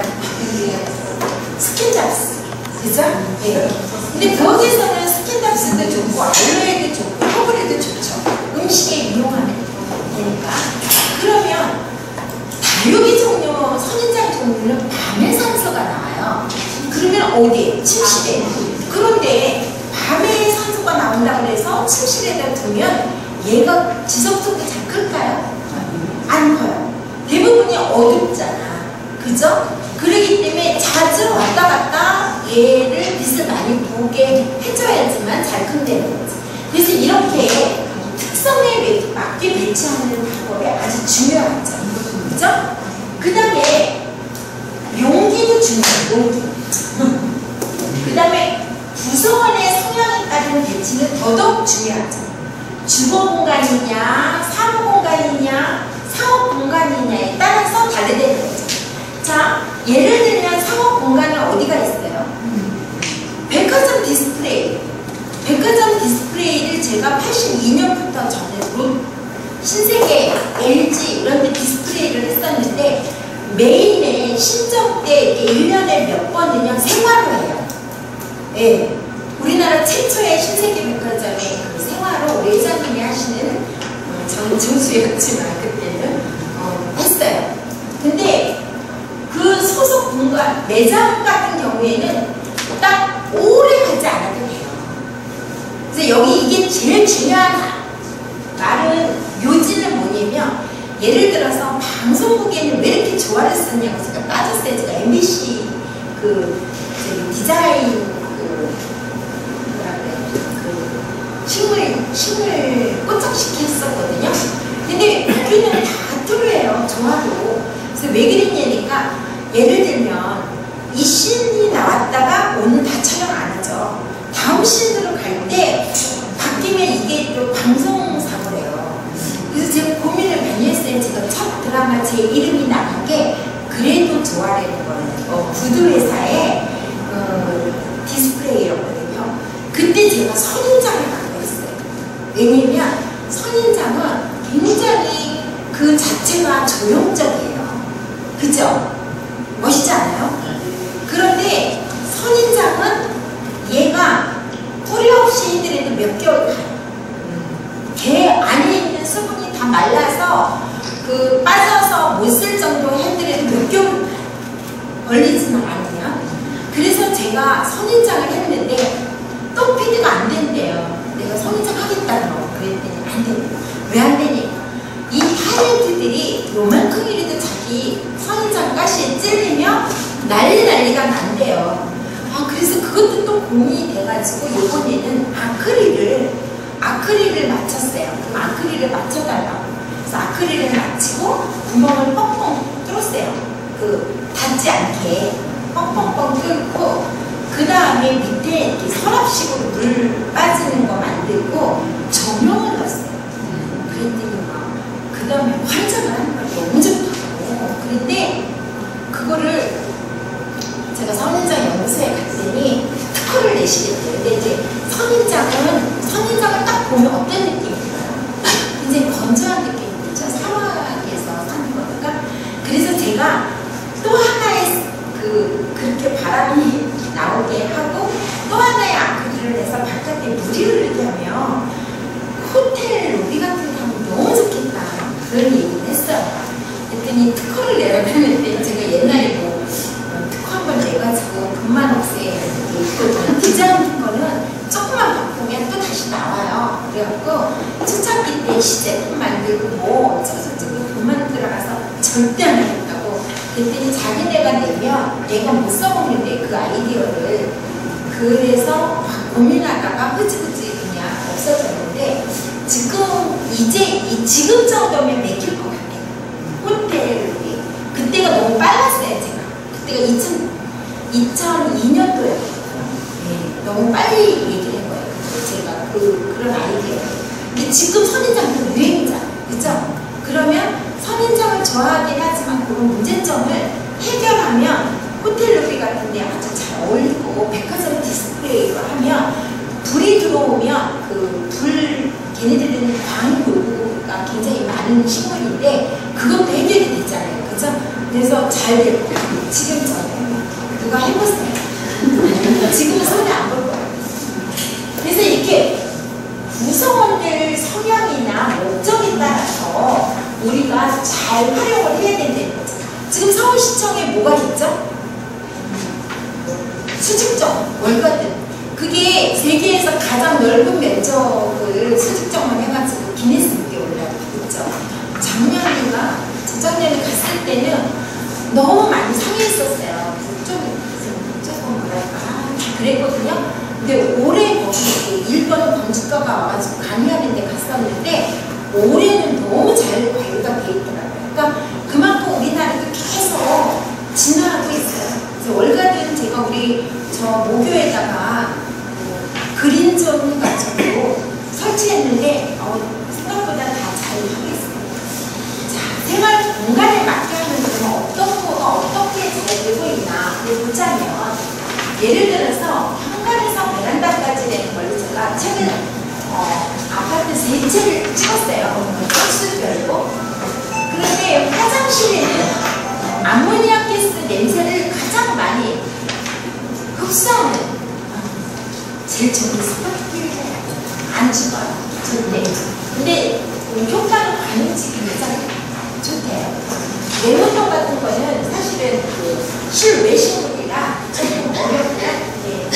스킨잡스. 그죠? 네. 근데 부엌에서는 스킨잡스도 좋고 알로에도 좋고 허브레도 좋죠. 음식에 이용하면 되니까. 그러면 다육이 종류, 선인장 종류는 밤에 산소가 나와요. 그러면 어디에? 침실에. 그런데 밤에 산소가 나온다고 해서 침실에다 두면 얘가 지속적으로 잘 클까요? 안 커요. 대부분이 어둡잖아. 그죠? 그러기 때문에 자주 왔다 갔다 얘를 빛을 많이 보게 해줘야지만 잘 큰다는 거지. 그래서 이렇게 특성에 맞게 배치하는 방법이 아주 중요하죠. 그죠? 그 다음에 용기도 중요해요. 용기. 그 다음에 구성원의 성향에 따른 배치는 더더욱 중요하죠. 주거 공간이냐, 사무 공간이냐, 상업 공간이냐에 따라서 다르다는 거죠. 자, 예를 들면 상업 공간은 어디가 있어요? 백화점 디스플레이. 백화점 디스플레이를 제가 팔십이 년부터 저는 롯, 신세계, 엘지 이런 데 디스플레이를 했었는데 메인에 신정 때 일 년에 몇 번이냐 생화로 해요. 예. 우리나라 최초의 신세계 백화점의 그 생화로 우리 회장님이 하시는 어, 저는 증수였지만 그때는 어, 했어요. 근데 그 소속 공간, 매장 같은 경우에는 딱 오래 가지 않아도 돼요. 그래서 여기 이게 제일 중요한 말은 요지는 뭐냐면 예를 들어서 방송국에는 왜 이렇게 조화를 쓰냐고 제가 빠졌어요. 제가 엠비씨 그 디자인 그 뭐라 그래 그 식물 식물 꽂착시키 했었거든요. 근데 여기는 다 뚜루예요. 조화도. 그래서 왜 그랬냐니까 예를 들면 이 씬이 나왔다가 오늘 다 촬영 안 하죠. 다음 씬으로 갈 때 바뀌면 이게 또 방송사고래요. 그래서 제가 고민을 많이 했어요. 제가 첫 드라마 제 이름이 나간 게 그래도 좋아라는 거예요. 어, 구두회사의 어, 디스플레이였거든요. 그때 제가 선인장을 갖고 있어요. 왜냐면 선인장은 굉장히 그 자체가 조형적이에요. 그죠? 멋있지 않아요? 그런데 선인장은 얘가 뿌리 없이 해드려도 몇 개월 가요. 걔 안에 있는 수분이 다 말라서 그 빠져서 못 쓸 정도 해드려도 몇 개월 걸리지는 않아요. 그래서 제가 선인장을 했는데 또 피드가 안 된대요. 내가 선인장 하겠다고 그랬더니 안 된대요. 왜 안 되니까 이 타렌트들이 요만큼이라도 자기 선인장 가시에 찔리면 난리 난리가 난대요. 아, 그래서 그것도 또 고민이 돼가지고 이번에는 아크릴을 아크릴을 맞췄어요. 그럼 아크릴을 맞춰달라고. 그래서 아크릴을 맞추고 구멍을 뻥뻥 뚫었어요. 그 닿지 않게 뻥뻥뻥 뚫고 그 다음에 밑에 이렇게 서랍식으로 물 빠지는 거 만들고 조명을 넣었어요. 그랬더니 막 그 다음에 환장을 하는 걸 너무 좋다고. 그런데 그거를 제가 선인장 연구소에 갔더니 특허를 내시겠대요. 근데 이제 선인장은 선인장을 딱 보면 어떤 느낌이 들어요? 굉장히 건조한 느낌이 들죠. 사막에서 사는 거니까. 그래서 제가 또 하나의 그 그렇게 바람이 나오게 하고 또 하나의 아크릴을 해서 바깥에 물이 흐르게 하면 호텔 로비 같은 데 하면 너무 좋겠다. 그런 얘기를 했어요. 그랬더니 특허를 내라고 했는데 제가 옛날에 뭐 특허 한번 내가지고 돈만 없애야 이렇게 있거든요. 디자인 특허는 조금만 바꾸면 또 다시 나와요. 그래갖고 초창기 때 시제품 만들고 뭐 어쩌고저쩌고 돈만 들어가서 절대 안 하겠다고. 그랬더니 자기네가 내면 내가 못 써먹는데 그 아이디어를. 그래서 고민하다가 흐지부지 그냥 없어졌는데 지금 이제 이 지금 정도면 맥힐 것 같아요. 호텔이 그때가 너무 빨랐어요. 제가 그때가 이천이 년도였거든요. 네, 너무 빨리 얘기를 한 거예요. 제가 그 그런 아이디어. 근데 지금 선인장도 유행이잖아, 그죠? 그러면 선인장을 좋아하긴 하지만 그런 문제점을 해결하면 호텔 로비 같은 데 아주 잘 어울리고 백화점 디스플레이로 하면 불이 들어오면 그 불 걔네들은 광 요구가 굉장히 많은 식물인데 그것도 해결이 됐잖아요. 그죠? 그래서 잘 될 거예요. 지금 저는 누가 해보세요. 지금은 손에 안 볼 거예요. 그래서 이렇게 구성원들 성향이나 목적에 따라서 우리가 잘 활용을 해야 된다는 거죠. 지금 서울시청에 뭐가 있죠? 수직정, 월가든. 그게 세계에서 가장 넓은 면적을 수직정만 해가지고 기네스북에 올라갔죠. 작년인가 재작년에 갔을 때는 너무 많이 상해있었어요. 좀, 조금 뭐랄까 그랬거든요. 근데 올해 거기 일본 건축가가 와가지고 강의하는 데 갔었는데 올해는 너무 잘 관리가 돼 있더라고요. 그러니까 그만큼 우리나라도 계속 진화하고 있어요. 그래서 월가든 제가 우리 저 모교에다가 그린존 해가지고 설치했는데 어, 예를 들어서 현관에서 베란다까지 되는 걸 제가 최근에 어, 아파트 세 채를 찍었어요. 건수별로. 그런데 화장실에는 아모니아 가스 냄새를 가장 많이 흡수하는 제일 좋은 스포트를 안 죽어요. 절대. 근데 효과는 반응치기 굉장히 좋대요. 레몬똥 같은 거는 사실은 그 실외식물이라 조금 어렵고, 네.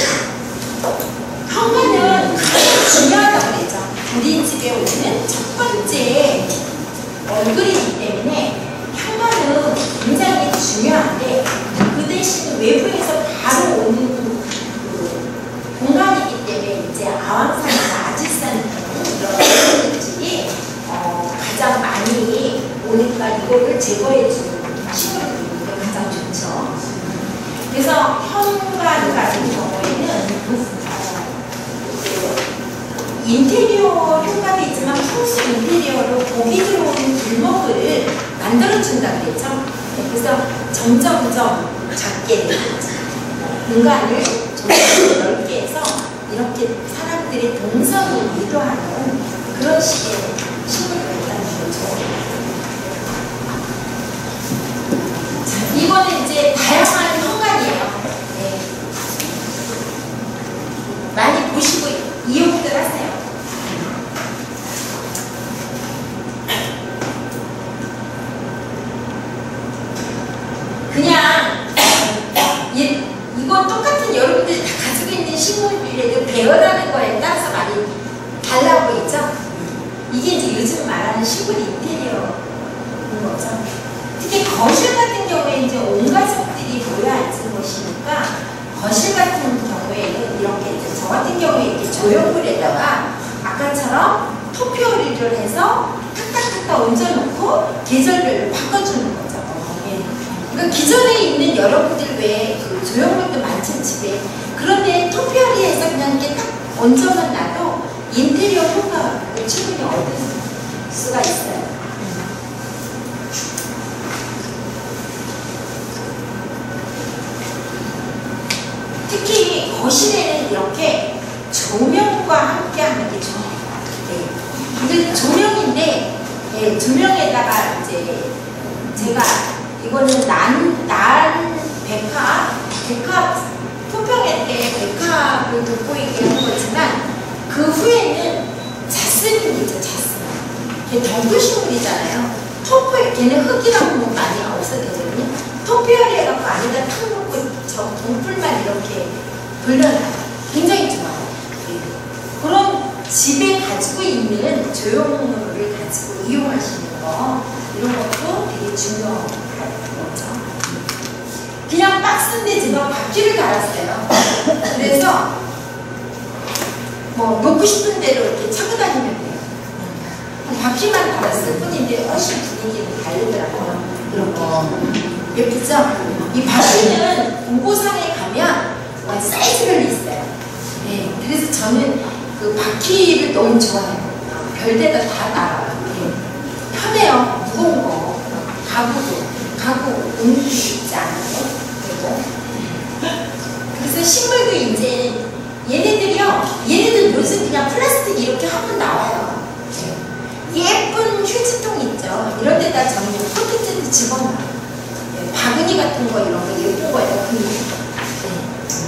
현관은 가장 중요하다고 그랬죠. 우리 집에 오는 첫 번째 얼굴이기 때문에 현관은 굉장히 중요한데, 그 대신 외부에서 바로 오는 그 공간이기 때문에 이제 아황산이나 아지산 이런 식물들이 어, 가장 많이 오니까 이거를 제거해주는 식물들이 가장 좋죠. 그래서 현관 같은 경우에는 어, 인테리어 효과도 있지만 풍수 인테리어로 복이 들어오는 길목을 만들어준다고 그랬죠. 그래서 점점점 작게 공간을 좀 넓게 해서 이렇게 사람들이 동선을 유도하는 그런 식의 식물을 일단 좋죠. 이거는 이제 다양한 현관이에요. 네. 많이 보시고 이용들 하세요. 그냥 이, 이거 똑같은 여러분들이 다 가지고 있는 식물이라도 배열하는 거에 따라서 많이 달라 보이죠? 이게 이제 요즘 말하는 식물 인테리어인 거죠. 특히 거실 같은 경우에 이제 온 가족들이 모여 앉은 곳이니까 거실 같은 경우에는 이렇게 이제 저 같은 경우에 이렇게 조형물에다가 아까처럼 토피오리를 해서 탁탁탁탁 얹어놓고 계절별로 바꿔주는 거죠. 예. 그러니까 기존에 있는 여러분들 외에 그 조형물도 많죠 집에. 그런데 토피오리에서 그냥 이렇게 딱 얹어만 놔도 인테리어 효과를 충분히 얻을 수가 있어요. 특히 거실에는 이렇게 조명과 함께 하는 게 좋아요. 네. 이게 조명인데, 네, 조명에다가 이제 제가 이거는 난, 난 백합, 백합, 토평회 때 백합을 돋보이게 한 거지만 그 후에는 자스민이 있죠, 자스민. 걔 덩굴식물이잖아요. 토프에, 걔는 흙이랑 뭐 많이 없어지거든요. 토피어리 해갖고 안에다 탁 놓고 저 동풀만 이렇게 돌려놔요. 굉장히 좋아요. 네. 그런 집에 가지고 있는 조형물을 가지고 이용하시는 거, 이런 것도 되게 중요한 거죠. 그냥 박스인데 제가 바퀴를 달았어요. 그래서 뭐 놓고 싶은 대로 이렇게 차고 다니면 돼요. 바퀴만 달았을 뿐인데 훨씬 분위기는 다르더라고요. 이렇게. 예쁘죠? 이 바퀴는 공고상에 가면 사이즈별로 있어요. 네, 그래서 저는 그 바퀴를 너무 좋아해요. 별대가 다 나가요. 네. 편해요. 무거운 거. 가구도, 가구 옮기기 쉽지 않아요. 그리고 그래서 식물도 이제 얘네들이요. 얘네들 요즘 그냥 플라스틱 이렇게 하면 나와요. 예쁜 휴지통 있죠. 이런 데다 저는 포트채도 집어넣어요. 바구니 같은 거 이런 거 예쁜 거예요. 네.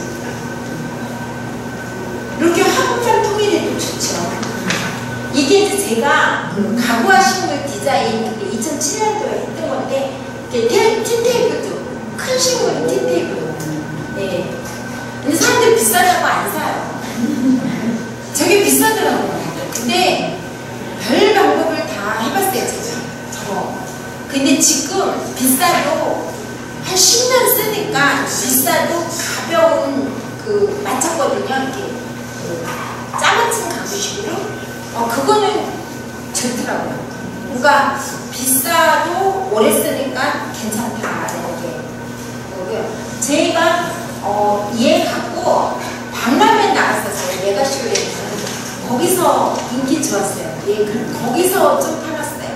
이렇게 화분판 통일해도 좋죠. 이게 이제 제가 가구화 식물 디자인 그때 이천칠 년도에 했던 건데 이렇게 티테이블도 큰 식물은 티테이블. 네. 근데 사람들 비싸다고 안 사요. 저게 비싸더라고요. 근데 별 방법을 다 해봤어요. 제가 저거. 근데 지금 비싸도 한 십 년 쓰니까 비싸도 가벼운 그 맞췄거든요. 이렇게 그 짜맞춘 가구식으로. 어 그거는 좋더라고요. 그러니까 비싸도 오래 쓰니까 괜찮다 이렇게 거고요. 제가 어 얘 갖고 박람회 나갔었어요. 메가쇼에서. 거기서 인기 좋았어요. 얘 거기서 좀 팔았어요.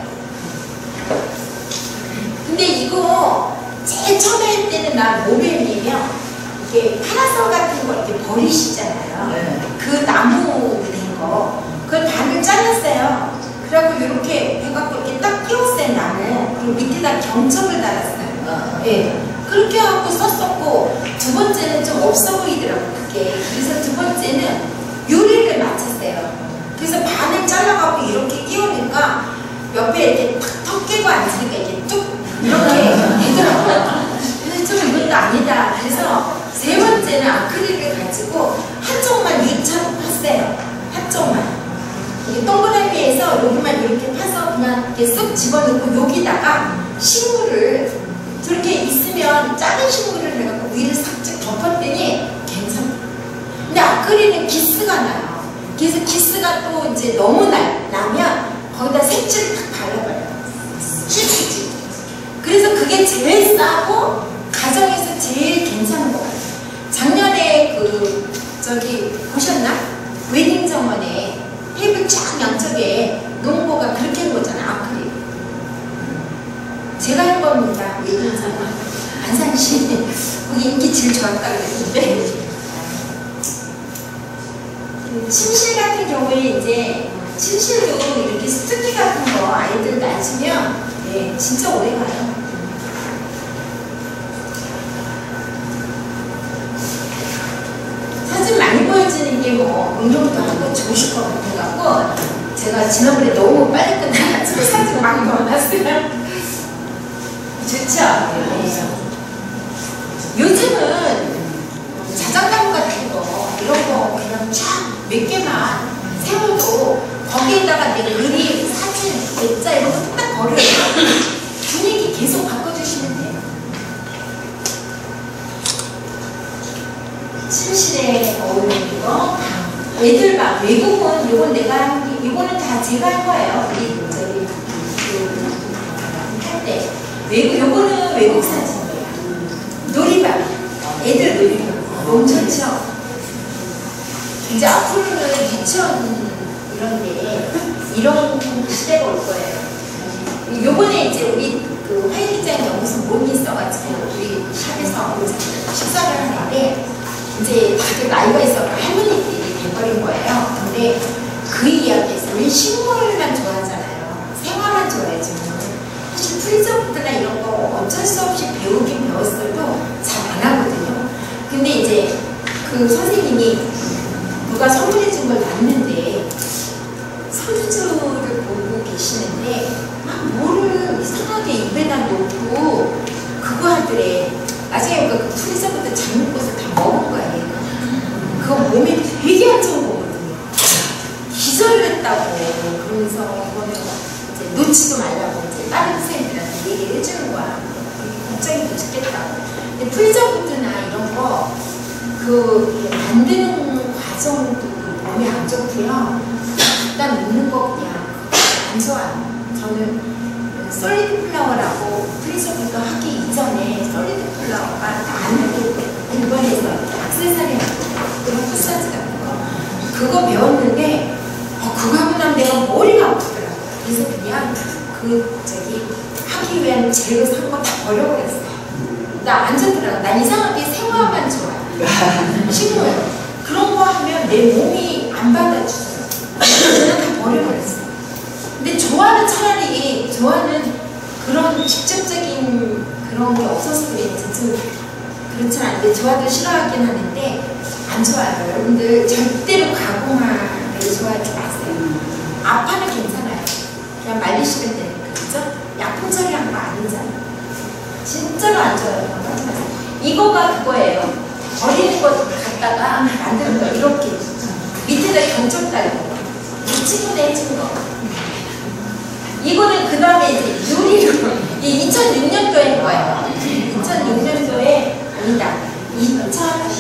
근데 이거 제일 처음에 할 때는 난 뭐 배웠냐면 이렇게 파라솔 같은 거 이렇게 버리시잖아요. 네. 그 나무 된 거. 그걸 반을 잘랐어요. 그래갖고 이렇게 해갖고 이렇게 딱 끼웠어요, 나무. 그리고 밑에다 경첩을 달았어요. 아. 예. 그렇게 하고 썼었고, 두 번째는 좀 없어 보이더라고요, 그게. 그래서 두 번째는 유리를 맞췄어요. 그래서 반을 잘라갖고 이렇게 끼우니까 옆에 이렇게 탁, 턱 깨고 앉으니까 이렇게 뚝 이렇게 되더라고요. 그래서 좀 이것도 아니다. 그래서 세 번째는 아크릴을 가지고 한쪽만 U처럼 팠어요. 한쪽만. 이게 동그라미에서 여기만 이렇게 파서 그냥 이렇게 쓱 집어넣고 여기다가 식물을 저렇게 있으면 작은 식물을 해갖고 위를 싹 덮었더니 괜찮아요. 근데 아크릴은 기스가 나요. 그래서 기스가 또 이제 너무 나, 나면 거기다 색칠을 탁 발라버려요. 실수지. 그래서 그게 제일 싸고 가정에서 제일 괜찮은 것 같아요. 작년에 그 저기 보셨나? 웨딩 정원에 테이블 쫙 양쪽에 놓은 거가 그렇게 한 거잖아, 아크릴. 제가 한 겁니다. 웨딩 정원. 안산시 거기 인기 제일 좋았다 그랬는데. 침실 같은 경우에 이제 침실도 이렇게 스투키 같은 거 아이들 놔주면 네, 진짜 오래 가요. 사진 많이 보여지는 게 뭐 운동도 하고 좋으실 것 같아갖고 제가 지난번에 너무 빨리 끝나가지고 사진 많이 넣어놨어요. 좋죠? 네. 요즘은 자장나무 같은 거 이런 거 그냥 쫙 몇 개만 세워도 거기에다가 내 의리, 사진, 액자 이런 거 딱 걸어요. 분위기 계속 바꿔주시면 돼요. 침실에 어울리는 거, 애들방, 외국은 이건 내가 한 게, 이거는 다 제가 한 거예요. 우리 저기 할 때. 외국, 요거는 외국 사진이에요. 놀이방, 애들 놀이방. 너무 좋죠? 이제 앞으로는 유치원 이런 데 이런 시대가 올 거예요. 요번에 이제 우리 그 화이트장 연구소 몸이 있어가지고 우리 샵에서 식사를 하는데 이제 다들 나이가 있어서 할머니들이 돼버린 거예요. 근데 그 이야기에서 우리 식물만 좋아하잖아요. 생화만 좋아해요. 사실 프리저브나 이런 거 어쩔 수 없이 배우긴 배웠어도 잘 안 하거든요. 근데 이제 그 선생님이 누가 선물해 준 걸 놨는데 선주를 보고 계시는데 막 뭐를 이상하게 입에다 놓고 그거 하더래. 나중에 그 프리저부터 잘못 것을 다 먹은 거예요. 그거 몸에 되게 안 좋은 거거든요. 기절했다고. 그러면서 이거는 이제 놓지도 말라고 이제 다른 선생님들한테 얘기를 해주는 거야. 걱정이 더 죽겠다고. 근데 프리저부터나 이런 거 그 만드는 과정도 몸에 안 좋고요. 일단 먹는 거 그냥 안 좋아요. 저는 솔리드 플라워라고 프리저부터 하기 이전에 솔리드 플라워가 안으로 일본에서 액세서리 그런 마사지 같은 거 그거 배웠는데 어, 그거 하고 나면 내가 머리가 아프더라고요. 그래서 그냥 그 저기 하기 위한 재료 산 거 다 버려버렸어요. 나 안 좋더라고요. 난 이상하게 생화만 좋아요. 식물 그런 거 하면 내 몸이 안 받아주죠. 저는 다 버려버렸어요. 근데 좋아하는 차라리 좋아하는 그런 직접적인 그런 게 없어서 그랬지 좀 그렇진 않은데 좋아도 싫어하긴 하는데 안 좋아요. 여러분들 절대로 가공화를 좋아하지 마세요. 아파는 괜찮아요. 그냥 말리시면 되니까 그죠? 약품 처리한 거 아니잖아요. 진짜로 안 좋아요. 이거가 그거예요. 버리는 거 갖다가 만드는 거 이렇게 밑에다 경적 달고 이 친구도 해준 거. 이거는 그 다음에 이제 유리로 이 이천육 년도에 한 거예요. 이천육 년도에 아니다. 이천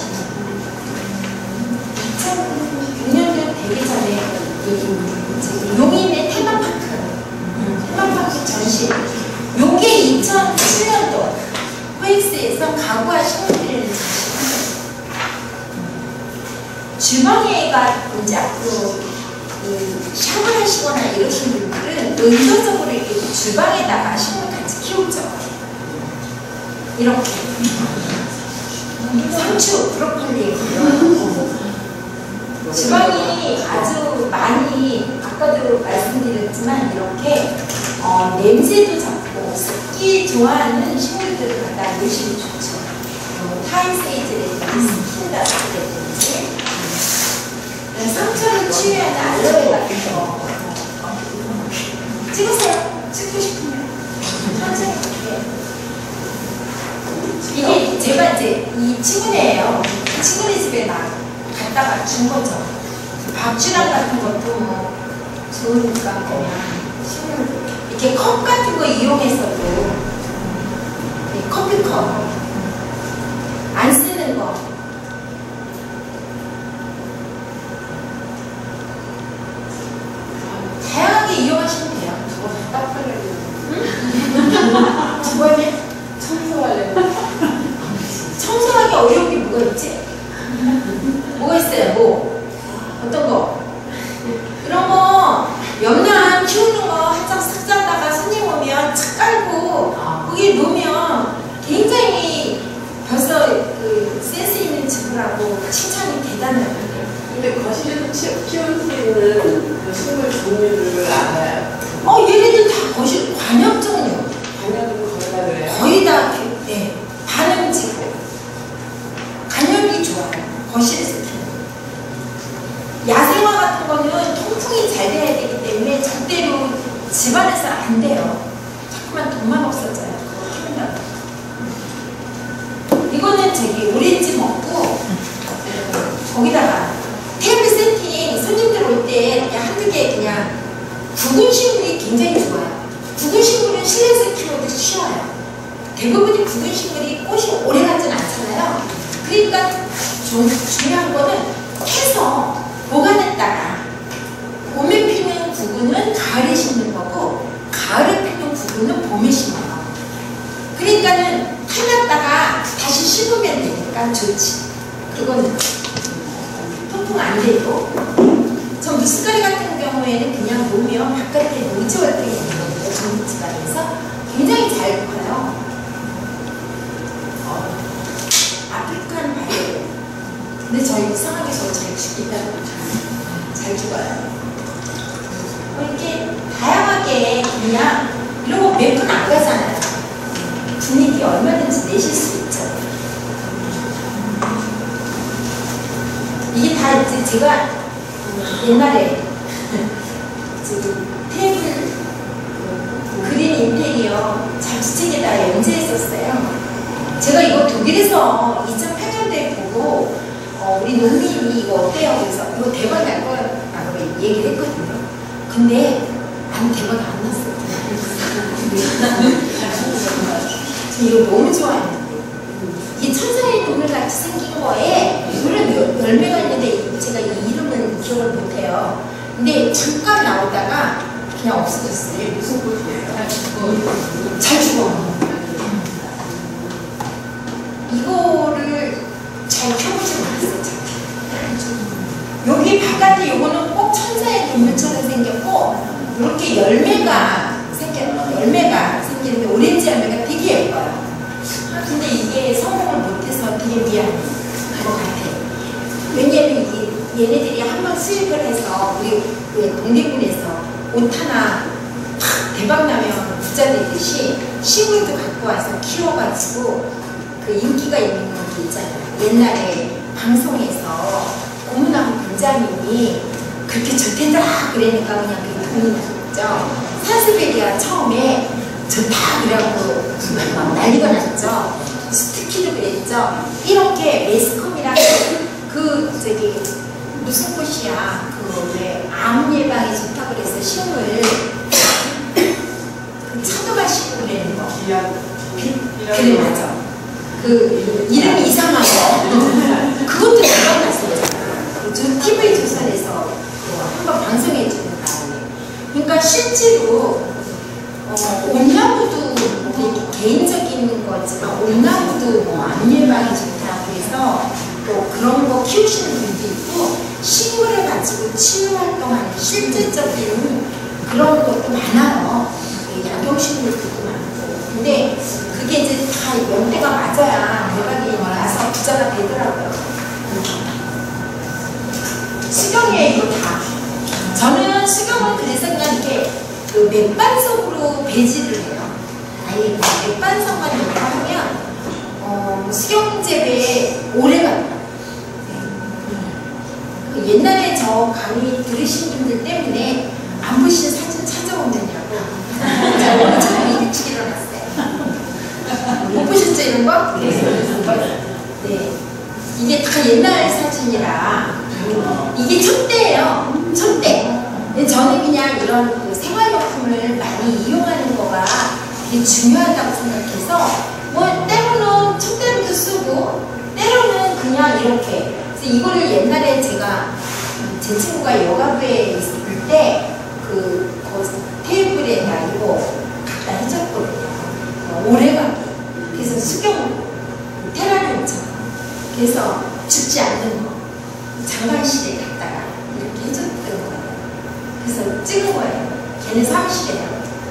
이천육 년도 되기 전에 용인의 테마파크 테마파크 전시 요게 이천칠 년도 코엑스에서 가구와 식물들을 주방에가 이제 앞으로 샵을 하시거나 이러신 분들은 의도적으로 이렇게 주방에다가 식물 같이 키우죠. 이렇게. 상추, 브로콜리 지방이 아주 많이 아까도 말씀드렸지만 이렇게 어, 냄새도 잡고 습기 좋아하는 식물들을 갖다 넣으시면 좋죠. 뭐 타임세이즈라든지 스킨다스라든지 상처를 치유하는 알로에 같은 거 찍으세요. 찍고 싶으면 천천히 이렇게. 이게 제가 이제 이 친구네예요. 친구네 집에 막 갔다가 준 거죠. 박쥐랑 같은 것도 뭐 좋으니까 그냥 심는 이렇게 컵 같은 거 이용해서도 커피컵 안 쓰는 거 다양하게 이용하시면 돼요. 저거 딱 하려고. 응? 두 번에 청소하려고. 청소하기 어려운 게 뭐가 있지? 뭐가 있어요? 뭐? 어떤 거? 이런 거 염란 키우는 거 한장 싹 자다가 손님 오면 착 깔고 거기에 놓으면 굉장히 벌써 그 센스 있는 친구라고 칭찬이 대단해요. 근데 거실에서 치- 키울 수 있는 그 식물 종류를 알아요? 어, 얘네들 다 거실 관엽종류. 관여도 거의 다 그래요? 거의 다 예, 반응지고 간염이 좋아요. 거실에서 키우는. 야생화 같은 거는 통풍이 잘 돼야 되기 때문에 절대로 집안에서 안 돼요. 자꾸만 돈만 없어져요. 그거 키운다고. 이거는 저기 오렌지 먹고 거기다가 테이블 세팅 손님들 올 때 그냥 한두 개 그냥 굵은 식물이 굉장히 좋아요. 굵은 식물은 실내에서 키워도 쉬워요. 대부분이 굵은 식물이 꽃이 오래 가진 않잖아요. 그러니까 좀 중요한 거는 캐서 보관했다가 봄에 피는 구근은 가을에 심는 거고 가을에 피는 구근은 봄에 심는 거. 그러니까는 탈났다가 다시 심으면 되니까 좋지. 그거는 통풍 안 되고 저 무스가리 같은 경우에는 그냥 놓으면 바깥에 노지 활동이 있는 거예요. 전기집안에서 굉장히 잘 커요. 아프리칸 바이오. 근데 저희 이상하게 저 잘 죽인다고 잘, 잘 죽어요. 뭐 이렇게 다양하게 그냥 이런 거 몇 분 안 가잖아요. 분위기 얼마든지 내실 수 있죠. 이게 다 이제 제가 옛날에 지금 테이블 그린 인테리어 잡지책에다 연재했었어요. 제가 이거 독일에서 이천팔 년도에 보고 어, 우리 농민이 이거 어때요? 그래서 이거 대박 날 거라고 얘기를 했거든요. 근데 안 대박 안 났어요. 저 이거 너무 좋아했는데 이게 천사의 눈물 같이 생긴 거에 물론 열매가 있는데 제가 이 이름은 기억을 못해요. 근데 잠깐 나오다가 그냥 없어졌어요. 무슨 꽃이에요? 잘 죽어. 잘 죽어. 이거를 잘 켜보지 못했어요. 여기 바깥에 요거는 꼭 천사의 눈물처럼 생겼고 이렇게 열매가 생겨요. 열매가 생기는데 오렌지 열매가 되게 예뻐요. 근데 이게 성공을 못해서 되게 미안해. 것 같아요. 왜냐면 이게 얘네들이 한번 수입을 해서 우리 동대문에서 옷 하나 팍 대박나면 부자 되듯이 식물도 갖고 와서 키워가지고 그 인기가 있는 것도 있잖아요. 옛날에 방송에서 고문하고 분장님이 그렇게 좋대더라 그러니까 그냥 그 돈이 났죠. 사스베리아 처음에 좋다 그래갖고 난리가 났죠. 스티키도 그랬죠. 이렇게 매스컴이랑 그 저기 무슨 꽃이야 그 왜 암 예방에 좋다 그래서 식물 그 차도가 식물 그러는 거 그래 맞아. 그 이름이 이상한 거 그것도 대박 났어요. 저 티비 조선에서 한번 방송해 주는 바람에 그러니까 실제로 어, 온나무도 뭐 개인적인 거지만 온나무도 뭐 암 예방에 좋다 그래서 또 그런 거 키우시는 분도 있고 식물을 가지고 치유 활동하는 실질적인 그런 것도 많아요. 약용식물들도 많고 근데 그게 이제 다 연대가 맞아야 대박이 나서 부자가 맥반석으로 배지를 해요. 아예 맥반석만 이렇게 하면 어, 수경재배 오래갑니다. 네. 옛날에 저 강의 들으신 분들 때문에 안 보신 사진 찾아오느냐고 제가 오늘 참 일찍 일어났어요. 못 보셨죠 이런 거? 네. 네. 이게 다 옛날 사진이라 이게 첫 때예요. 첫 때. 저는 그냥 이런 그 생활용품을 많이 이용하는 거가 되게 중요하다고 생각해서 뭐 때로는 촛대로도 쓰고 때로는 그냥 이렇게. 그래서 이거를 옛날에 제가 제 친구가 여가부에 있을 때 그 테이블에다 이거 갖다 해줬거든요. 오래가기. 그래서 수경 테라리움처럼. 그래서 죽지 않는 거. 장관실에 갖다가 이렇게 해줬던 거예요. 그래서 찍은 거예요. 걔네 사무실에요.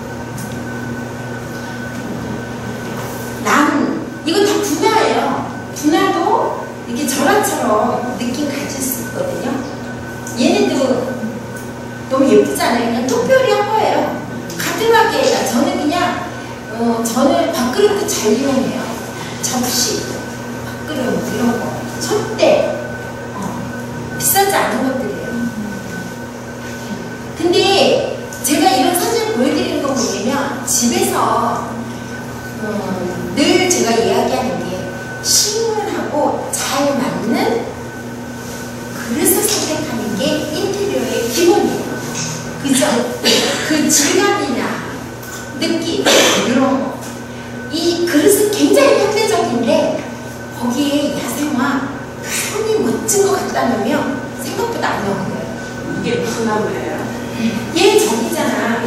남, 이건 다 분화예요. 분화도 이렇게 절화처럼 느낌 가질 수 있거든요. 얘네도 너무 예쁘잖아요. 그냥 특별히 한 거예요. 가등하게, 저는 그냥, 어, 저는 밥그릇도 잘 이용해요. 접시, 밥그릇, 이런 거. 촛대, 어, 비싸지 않은 것들이에요. 근데 제가 이런 사진 보여드리는 거 보면 집에서 어, 늘 제가 이야기하는 게 식물하고 잘 맞는 그릇을 선택하는 게 인테리어의 기본이에요. 그죠? 그 질감이나 느낌 이런 거. 이 그릇은 굉장히 현대적인데 거기에 야생화 손이 멋진 거 갖다 놓으면 생각보다 안 나오는 거예요. 이게 무슨 나무예요? 얘 저기잖아.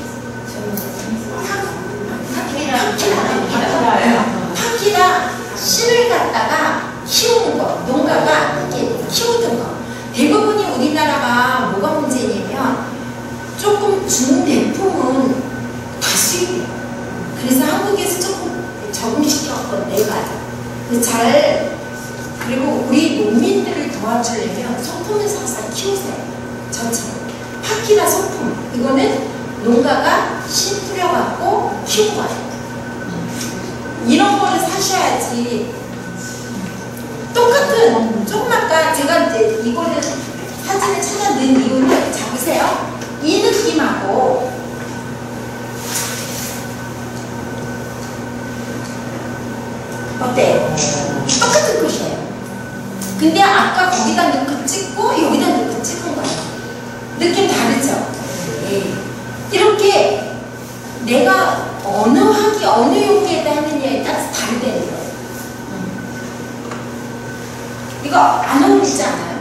파키라. 파키라 씨를 갖다가 키우는 거, 농가가 이렇게 키우던 거. 대부분이 우리나라가 뭐가 문제냐면 조금 중대품은 다 수입이에요. 그래서 한국에서 조금 적응시켰던 내가 잘. 그리고 우리 농민들을 도와주려면 소품을 사서 키우세요. 저처럼. 파키라 소품. 이거는 농가가 씨 뿌려갖고 키운 거예요. 이런 거를 사셔야지. 똑같은, 조금 아까 제가 이제 이거를 사진을 찾아 넣은 이유는 자 보세요. 이 느낌하고 어때요? 똑같은 것이에요. 근데 아까 거기다 넣고 찍고 여기다 넣고 찍은 거예요. 느낌 다르죠? 네. 이렇게 내가 어느 학이 어느 용기에다 했느냐에 따라서 다르다는 거예요. 이거 안 어울리지 않아요?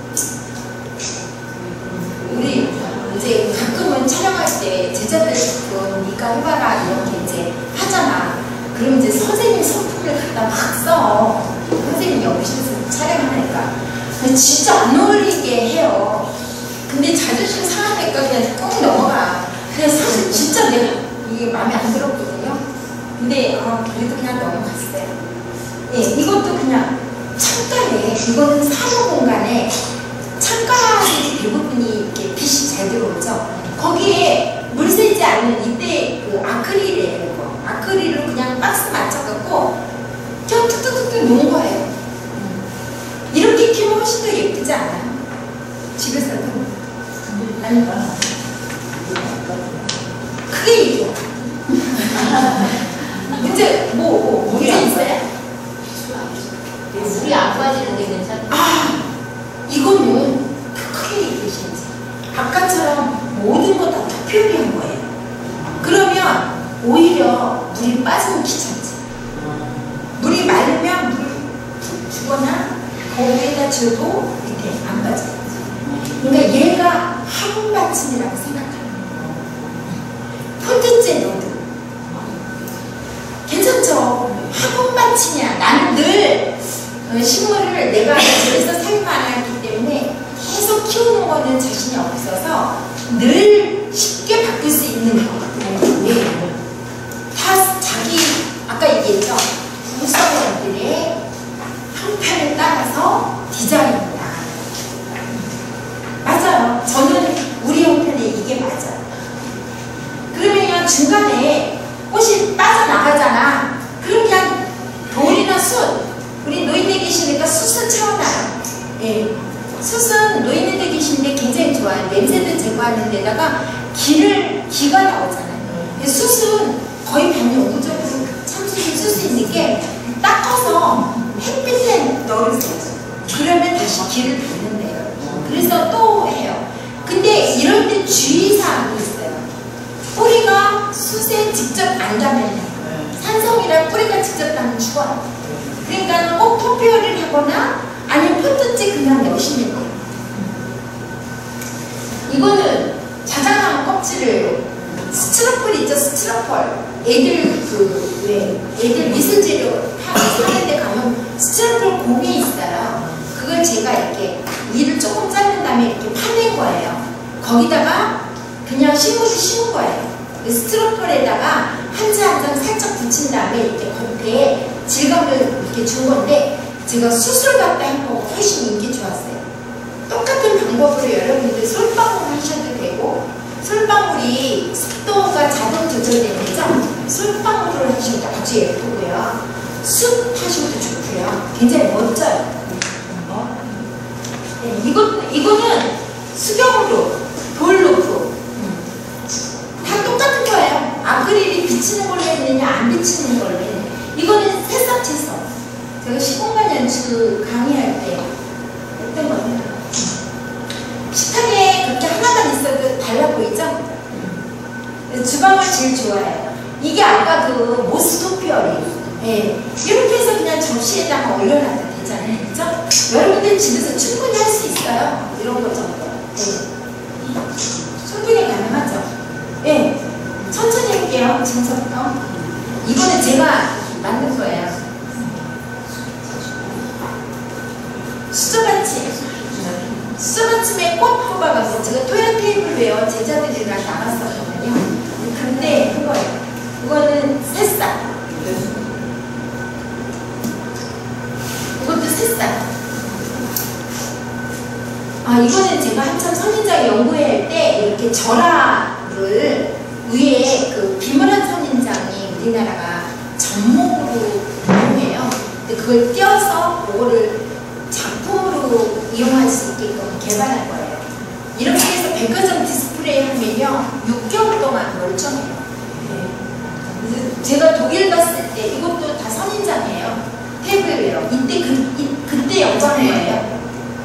우리 이제 가끔은 촬영할 때 제자들 그 네가 해봐라 이렇게 이제 하잖아. 그럼 이제 선생님 소품을 갖다 막 써. 선생님이 오셔서 촬영하니까. 근데 진짜 안 어울리게 해요. 근데 자존심 상하니까 그냥 꼭 넘어가. 그냥 사실 진짜 내가 이게 마음에 안 들었거든요. 근데 아, 그래도 그냥 넘어갔어요. 예, 이것도 그냥 창가에, 이거는 사무 공간에 창가들이 대부분이 이렇게 빛이 잘 들어오죠. 거기에 물 새지 않는 이때 그 아크릴이에요. 이거. 아크릴을 그냥 박스 맞춰갖고 그냥 툭툭툭툭 놓은 거예요. 이렇게 키우면 훨씬 더 예쁘지 않아요? 집에서도. 아닌가? 크게 얘기해. 문제, 뭐, 뭐, 문제 있어요? 물이 안 빠지는데 괜찮아? 아, 이거는 크게 얘기하셔야지. 아까처럼 모든 거 다 투표를 한 거예요. 그러면 오히려 물이 빠지면 귀찮지. 물이 말면 물 푹 주거나 거기에다 줘도 밑에 안 빠져요. 그러니까 얘가 화분 받침이라고 생각하는 거예요. 폰트째 노드. 괜찮죠? 화분 받침이야. 나는 늘 식물을 내가 집에서 사용 안 하기 때문에 계속 키우는 거는 자신이 없어서 늘 쉽게 바꿀 수 있는 거. 네. 다 자기, 아까 얘기했죠? 구성원들의 형태를 따라서 디자인이다. 맞아요. 저는 우리 형편에 이게 맞아요. 버리세요. 그러면 다시 기를 받는데요. 그래서 또 해요. 근데 이럴 때 주의사항이 있어요. 뿌리가 숯에 직접 안 닿으면 산성이라 뿌리가 직접 닿으면 죽어요. 그러니까 꼭 토피어를 하거나 아니면 포트지 그냥 넣으시면 돼요. 이거는 자작나무 껍질을 스티로폴 있죠, 스티로폴. 애들 그 왜 애들 미술재료 사는 데 가면 스티로폴 공이 있어요. 그걸 제가 이렇게 위를 조금 자른 다음에 이렇게 파낸 거예요. 거기다가 그냥 식물을 심은 거예요. 스티로폴에다가 한 장 한 장 살짝 붙인 다음에 이렇게 겉에 질감을 이렇게 준 건데 제가 수술 갖다 한 거 훨씬 인기 좋았어요. 똑같은 방법으로 여러분들 솔방울 하셔도 되고, 솔방울이 습도가 자동 조절되면서 솔방울을 하셔도 아주 예쁘고요. 숯 하셔도 좋고요. 굉장히 멋져요. 어? 네, 이거, 이거는 수경으로 돌 놓고 다 똑같은 거예요. 아크릴이 비치는 걸로 했느냐 안 비치는 걸로 했느냐. 이거는 새싹채소. 제가 시공간 연출 강의할 때 했던 겁니다. 식탁에 그렇게 하나만 있어도 달라 보이죠? 주방을 제일 좋아해요. 이게 아까 그 모스토피어리. 예. 이렇게 해서 그냥 접시에다가 올려놔도 되잖아요. 그죠? 여러분들 집에서 충분히 할 수 있어요. 이런 거 정도. 예. 충분히 가능하죠? 예. 천천히 할게요. 지금부터. 이거는 제가 만든 거예요. 수저받침. 수저받침에 꽃 뽑아가지고 제가 토요 테이블웨어 제자들이랑 나갔었거든요. 근데 그거예요. 이거는 새싹. 이것도 새싹. 아, 이거는 제가 한참 선인장 연구회 때 이렇게 절화를 위에 그 비문한 선인장이 우리나라가 접목으로 유명해요. 근데 그걸 띄어서 그거를 작품으로 이용할 수 있게끔 개발할 거예요. 이렇게 해서 백화점 디스플레이 하면요 육 개월 동안 멀쩡해요. 네. 제가 독일 갔을 때 이것도 다 선인장이에요. 테이블웨어. 이때 그, 이, 그때 연구한 거예요.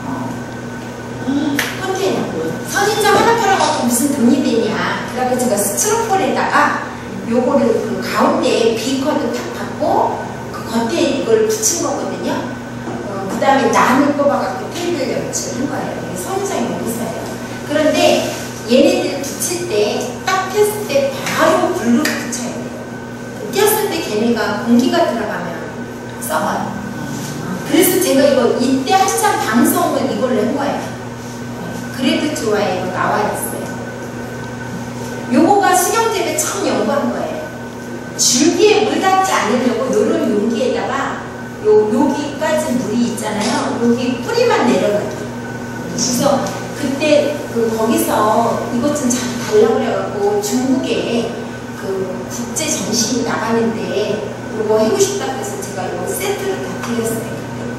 어. 컨테이너. 선인장 하나 팔아갖고 무슨 돈이 되냐. 그래서 제가 스티로폴에다가 요거를 그 가운데에 비커를 탁 받고 그 겉에 이걸 붙인 거거든요. 그 다음에 난을 뽑아갖고 테이블 연출을 한 거예요. 선인장이 여기 있어요. 그런데 얘네들 붙일 때 딱 꼈을 때 바로 불로 붙여야 돼요. 꼈을 때 걔네가 공기가 들어가면 썩어요. 그래서 제가 이거 이때 한참 방송을 이걸로 한 거예요. 그래도 좋아요. 이거 나와 있어요. 요거가 수경재배 처음 연구한 거예요. 줄기에 물 닿지 않으려고 요런 용기에다가 요, 여기까지 물이 있잖아요. 여기 뿌리만 내려가요. 그래서 그때 그 거기서 이것 좀 잘 달라고 그래갖고 중국에 그 국제 전시회 나가는데 이거 해고 싶다고 해서 제가 이거 세트를 다 드렸어요.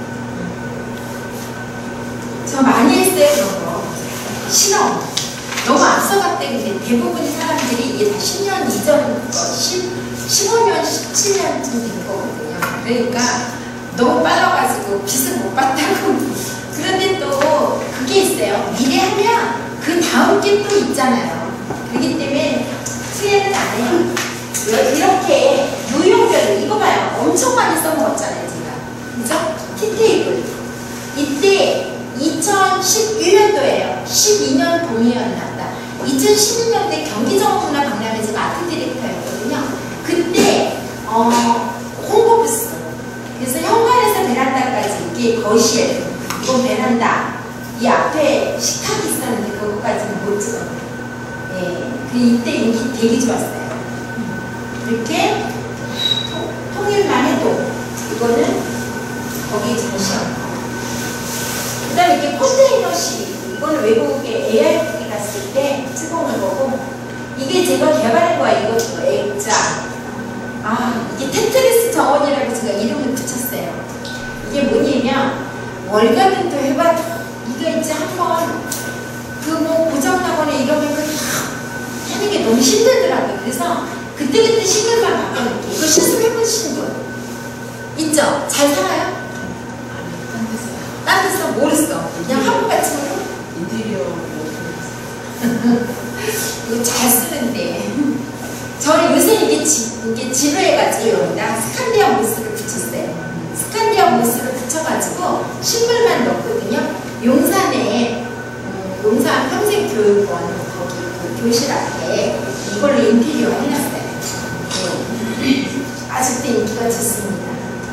저 많이 했어요, 그런 거. 실험. 너무 앞서갔대. 근데 대부분 사람들이 이게 다 십 년 이전 거, 십오 년, 십칠 년쯤 된 거거든요. 그러니까 너무 빨라가지고 빛을 못 봤다고. 그런데 또 그게 있어요. 미래 하면 그 다음 게 또 있잖아요. 그렇기 때문에 후회는 안 해요. 이렇게 유용별로 이거 봐요. 엄청 많이 써먹었잖아요, 제가. 그죠? 티테이블. 이때 이천십일 년도예요. 십이 년 봄이었나 보다. 이천십일 년대 경기정문화박람회 제가 아트 디렉터였거든요. 그때 어, 홍보 부스. 그래서 현관에서 베란다까지 이게 거실, 이건 베란다. 이 앞에 식탁이 있었는데 그거까지는 못 찍었어요. 예, 그 이때 인기 되게 좋았어요. 이렇게 통일만 해도 이거는 거기 전시하고. 그 다음에 이렇게 컨테이너식. 이거는 외국에 에이아이북에 갔을 때 찍어온 거고, 이게 제가 개발한 거야. 이것도 액자. 아, 이게 테트리스 정원이라고 제가 이름을 붙였어요. 이게 뭐냐면 월가는 또 해봐도 이거 이제 한번 그 뭐 고장나거나 이러면 그 하는 게 너무 힘들더라고요. 그래서 그때그때 식물만 바꿔놓기. 이거 실습해보신 분 있죠? 잘 살아요? 모르겠어. 그냥 화보같이 인테리어 이거 잘 쓰는데. 저는 요새 이게, 지, 이게 지루해가지고 여기다 스칸디아 무스를 붙였어요. 스칸디아 무스를 붙여가지고 식물만 넣었거든요. 용산에 음, 용산 평생교육원 거기 그 교실 앞에 이걸로 인테리어 해놨어요. 네. 아직도 인기가 좋습니다.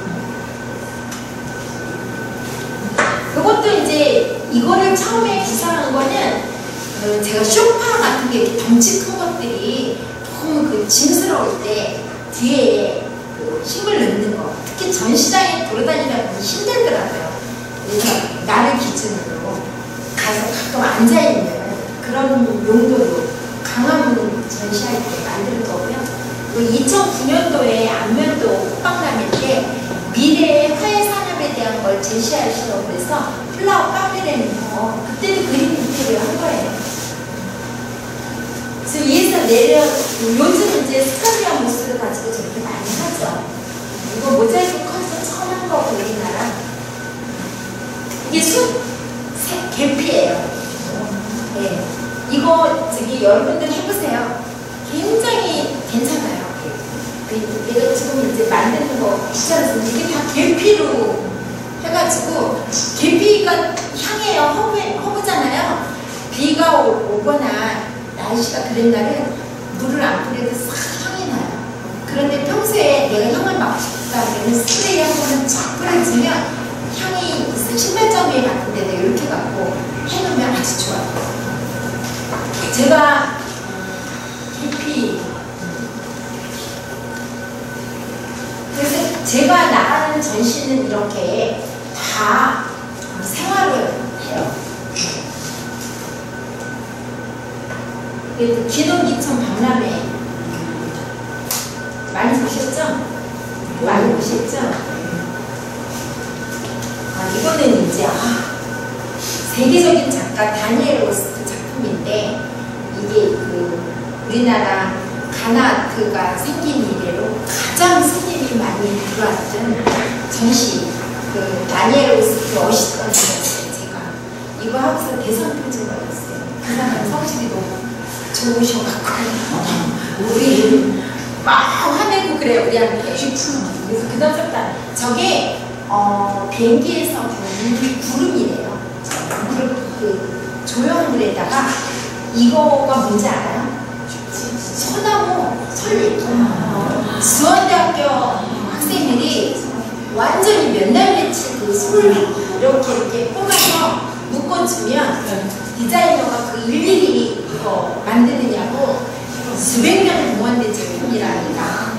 그것도 이제 이거를 처음에 구상한 거는 어, 제가 소파 같은 게 이렇게 덩치 큰 것들이 너무 그 짐스러울 때 뒤에 그 힘을 넣는 거, 특히 전시장에 돌아다니다 보면 힘들더라고요. 그래서 나를 기준으로 가서 가끔 앉아있는 그런 용도로 강화문 전시할 때 만들 거고요. 이천구 년도에 안면도 호박라면 때 미래의 화훼 산업에 대한 걸 제시하시려고 그래서 플라워 카페라는 거 그때도 그림 인테리어 한 거예요. 그래서 위에서 내려 요즘 이제 스칸디아 무스를 가지고 저렇게 많이 하죠. 이거 모자이크 컨셉 처음 한 거고 우리나라 이게 숲 계피예요. 네. 이거 저기 여러분들 해보세요. 굉장히 괜찮아요. 내가 지금 이제 만드는 거 귀찮아서 이게 다 계피로 해가지고 계피가 향해요. 허브, 허브잖아요. 비가 오, 오거나 날씨가 그런 날은 물을 안 뿌려도 싹 향이 나요. 그런데 평소에 내가 향을 맡고 싶다 그러면 스프레이 한 번은 쫙 뿌려주면 향이 있어. 신발장에 같은 데도 이렇게 갖고 해놓으면 아주 좋아요. 제가 계피 그래서 제가 나가는 전시는 이렇게 다 생활을 해요. 그래도 기동기천 박람회 많이 보셨죠? 많이 보셨죠? 아, 이거는 이제 아, 세계적인 작가 다니엘 로스트 작품인데 이게 그 우리나라 가나아트가 생긴 이래로 가장 손님이 많이 들어왔던 전시 그 다니엘 로스트 어시스턴트였어요. 제가 이거 하고서 대선 표지 받았어요. 그 사람 성실이 너무 좋으셔갖고 우리 막 화내고 그래요 우리한테. 그래서 그 다음부터 저게 어, 비행기에서 보는 구름이래요. 구름 그 조형물에다가 이거가 뭔지 알아요? 소나무 설립. 수원대학교 학생들이 완전히 몇 날 며칠 그 솔 이렇게 이렇게 뽑아서 묶어주면 디자이너가 그 일일이 이거 만드느냐고 수백 년 동안된 작품이라니까.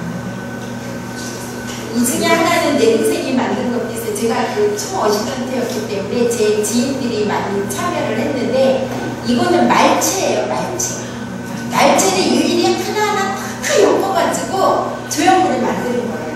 이 중에 하나는 내 동생이 만든 것도 있어요. 제가 그 초 어시스턴트였기 때문에 제 지인들이 많이 참여를 했는데 이거는 말체예요, 말체. 날짜를 일일이 하나하나 다 엮어가지고 조형물을 만드는 거예요.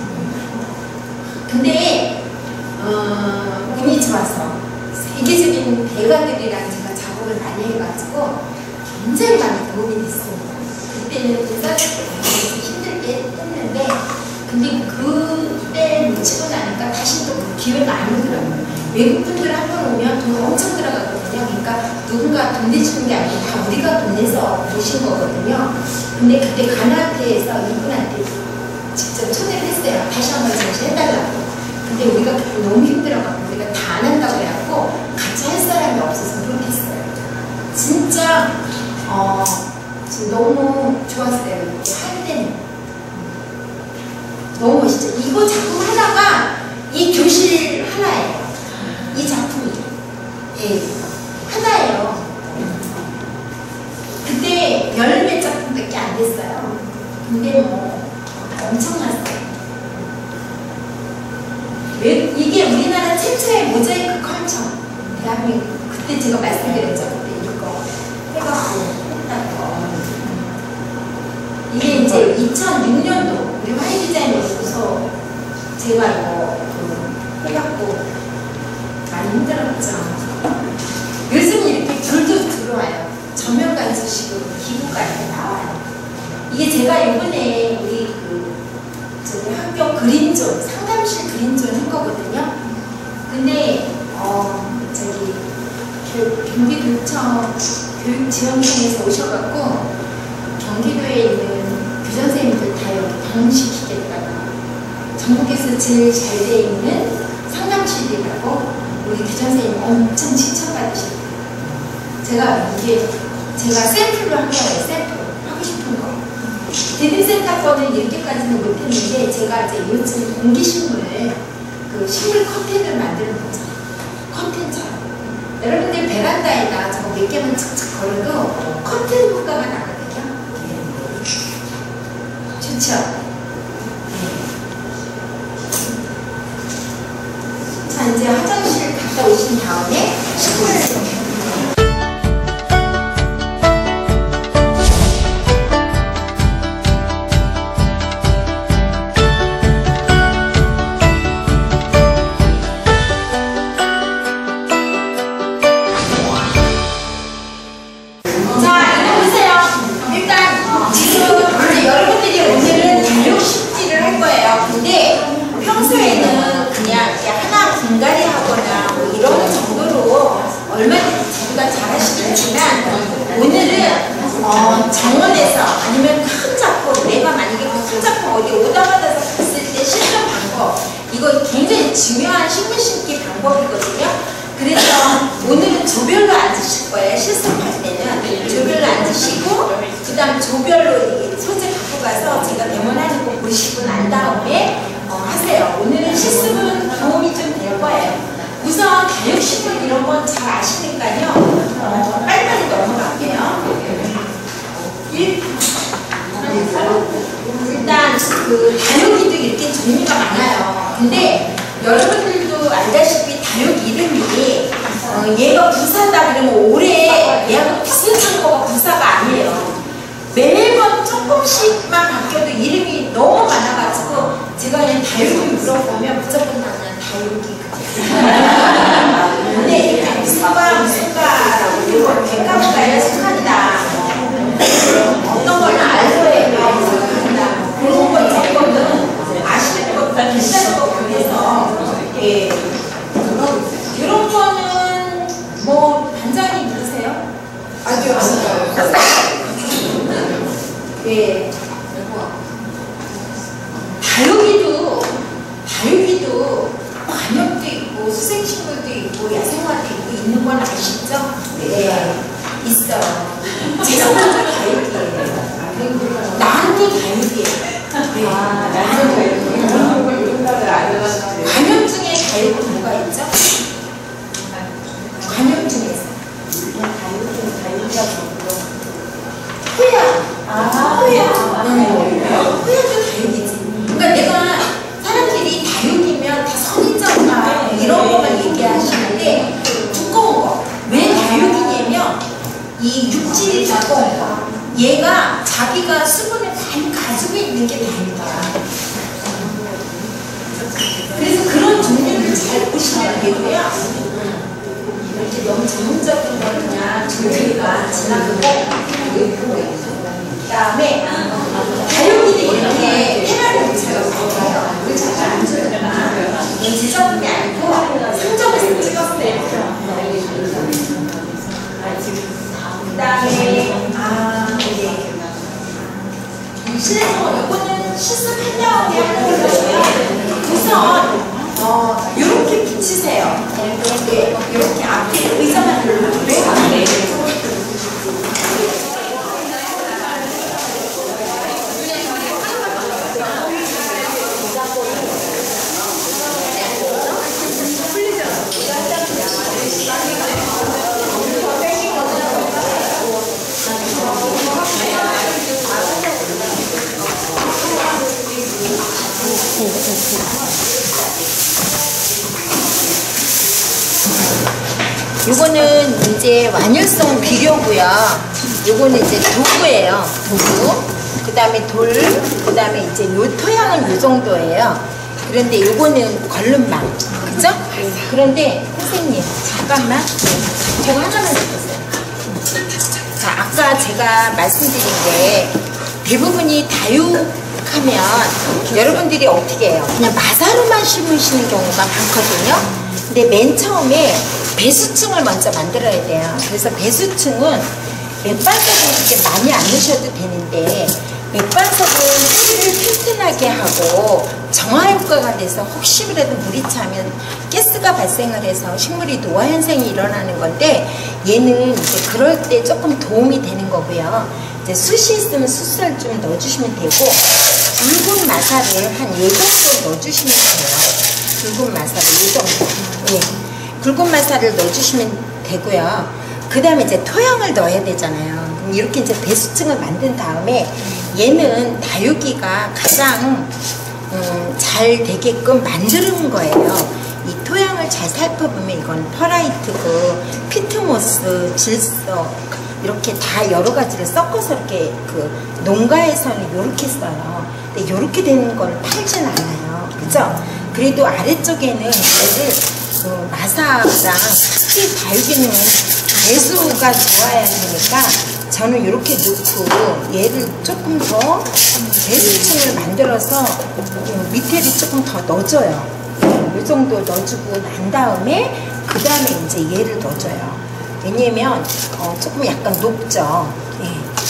근데 어, 운이 좋아서 세계적인 대가들이랑 제가 작업을 많이 해가지고 굉장히 많이 도움이 됐습니다. 그때는 의사들도 힘들게 했는데 근데 그때 묻히고 나니까 다시 또 그 기회가 안 오더라고요. 외국 분들 한 번 오면 돈 엄청 들어가거든요. 그러니까 누군가 돈 내주는 게 아니고 다 우리가 돈 내서 모신 거거든요. 근데 그때 가나아트에서 이분한테 직접 초대를 했어요. 다시 한번 전시해달라고. 근데 우리가 그때 너무 힘들어가지고 우리가 다 안 한다고 해갖고 같이 할 사람이 없어서 그렇게 했어요. 진짜 어, 지금 너무 좋았어요. 이렇게 할 때는 너무 멋있죠. 이거 작품 하나가 이 교실 하나예요. 이 작품이 예, 하나예요. 그때 열 몇 작품밖에 안 됐어요. 근데 뭐 엄청났어요. 왜, 이게 우리나라 최초의 모자이크 컬처 대한민국 그때 제가 말씀드렸죠. 그때 이거 해갖고 했다는 거. 이게 이제 이천육 년도 우리 화훼 디자인 연구소 제가 이거 그 해갖고 많이 힘들었죠. 요즘 이렇게 귤도 들어와요. 저면관 수식으로 기부가 이렇게 나와요. 이게 제가 이번에 우리 그 저기 학교 그린존 상담실 그린존 한 거거든요. 근데 어, 어, 저기 교- 경기도청 교육지원팀에서 오셔갖고 경기도에 있는 교장선생님들 다 여기 방문시키겠다고 전국에서 제일 잘 돼 있는 상담실이라고 우리 교장선생님 엄청 칭찬받으셨어요. 제가 이게 제가 샘플로 한 거예요. 샘플 하고 싶은 거. 대림센터 거는 이렇게까지는 못했는데 제가 이제 요즘 공기식물 그 식물 커튼을 만드는 거죠. 커튼처럼. 여러분들 베란다에다 저거 몇 개만 착착 걸어도 커튼 효과가 나거든요. 좋죠? 자, 이제 화장실 갔다 오신 다음에 식물을 좀 분갈이 하거나 뭐 이런 정도로 얼마든지 자기가 잘하시겠지만 오늘은 어, 정원에서 아니면 큰 작품, 내가 만약에 큰 작품 어디 오다 가다 봤을 때 씻는 방법, 이거 굉장히 중요한 식물 심기 방법이거든요. 그래서 오늘은 조별로 앉으실 거예요. 실습할 때는 조별로 앉으시고 그 다음 조별로 소재 갖고 가서 제가 대본하는 거 보시고 난 다음에 어, 하세요. 오늘은 실습은 도움이 좀 될 거예요. 우선 다육식물 이런 건 잘 아시니까요. 어, 빨리빨리 넘어갈게요. 일, 일단 그 다육이도 이렇게 종류가 많아요. 근데 여러분들도 알다시피 다육 이름이 어, 얘가 부사다 그러면 올해 얘하고 비슷한 거가 부사가 아니에요. 매번 조금씩만 바뀌어도 이름이 너무 많아가지고 제가 그냥 다육이 물어보면 무조건 나는 다육이 근데 이렇게 무슨가 무슨가라고 이렇게 까먹어야 순간이다. 어떤 거는 알고에 순간이다. 그런 거 이런 거는 아시는 것보다 비싼 거 그래서 예. 이런 거는 뭐 반장이 누구세요? 아니요. 예. 다육이도, 다육이도 관엽도 있고, 수생식물도 있고, 야생화도 있고, 있는 건 아시죠? 네. 있어요. 제가 먼저 다육이에요. 나도 다육이에요. 네. 아, 나도 다육이에요. 관엽 중에 다육은 뭐가 있죠? 관엽 중에서. 호야. 아, 호야. 호야도 다육이지. 그러니까 내가 사람들이 다육이면 다 선인장가 이런 거만 얘기하시는데 두꺼운 거. 왜 다육이냐면 이 육질이 두꺼운 거. 얘가 자기가 수분을 많이 가지고 있는 게 다육이야. 그래서 그런 종류를 잘 보시면 되고요. 이렇게 너무 전문적인 거 그냥 종류가 지나가고 그 다음에 다육이도 이렇게 테라리움 잘 먹어요. 우리 잘 안 주잖아. 이건 제 작품이 아니고 상점에서 찍었어요. 그 다음에 아 네. 실내서 이거는 실습했냐고 하는 거고요. 우선 어 이렇게 붙이세요. 이렇게 이렇게 앞에 의자만 돌려주세요. 요거는 이제 완율성 비료고요. 요거는 이제 도구예요. 도구. 그 다음에 돌, 그 다음에 이제 요 토양은 요 정도예요. 그런데 요거는 걸름망. 그죠? 그런데 선생님, 잠깐만. 저거 하나만 해주세요. 자, 아까 제가 말씀드린 게 대부분이 다육 하면 여러분들이 어떻게 해요? 그냥 마사로만 심으시는 경우가 많거든요. 근데 맨 처음에 배수층을 먼저 만들어야 돼요. 그래서 배수층은 맥반석은 그렇게 많이 안 넣으셔도 되는데 맥반석은 뿌리를 튼튼하게 하고 정화 효과가 돼서 혹시라도 물이 차면 가스가 발생을 해서 식물이 노화 현상이 일어나는 건데 얘는 이제 그럴 때 조금 도움이 되는 거고요. 이제 숯이 있으면 숯을 좀 넣어주시면 되고 붉은 마사를 한 이 정도 넣어주시면 돼요. 붉은 마사를 이 정도. 예. 굵은 마사를 넣어주시면 되고요. 그 다음에 이제 토양을 넣어야 되잖아요. 그럼 이렇게 이제 배수층을 만든 다음에 얘는 다육이가 가장 음, 잘 되게끔 만드는 거예요. 이 토양을 잘 살펴보면 이건 퍼라이트고 피트모스, 질석 이렇게 다 여러 가지를 섞어서 이렇게 그 농가에서는 이렇게 써요. 근데 이렇게 되는 걸 팔진 않아요. 그죠? 그래도 아래쪽에는 얘를 그 마사랑 특히 다육이는 배수가 좋아야 되니까 저는 이렇게 넣고 얘를 조금 더 배수층을 만들어서 밑에를 조금 더 넣어줘요. 이 정도 넣어주고 난 다음에 그 다음에 이제 얘를 넣어줘요. 왜냐면 어, 조금 약간 높죠. 예.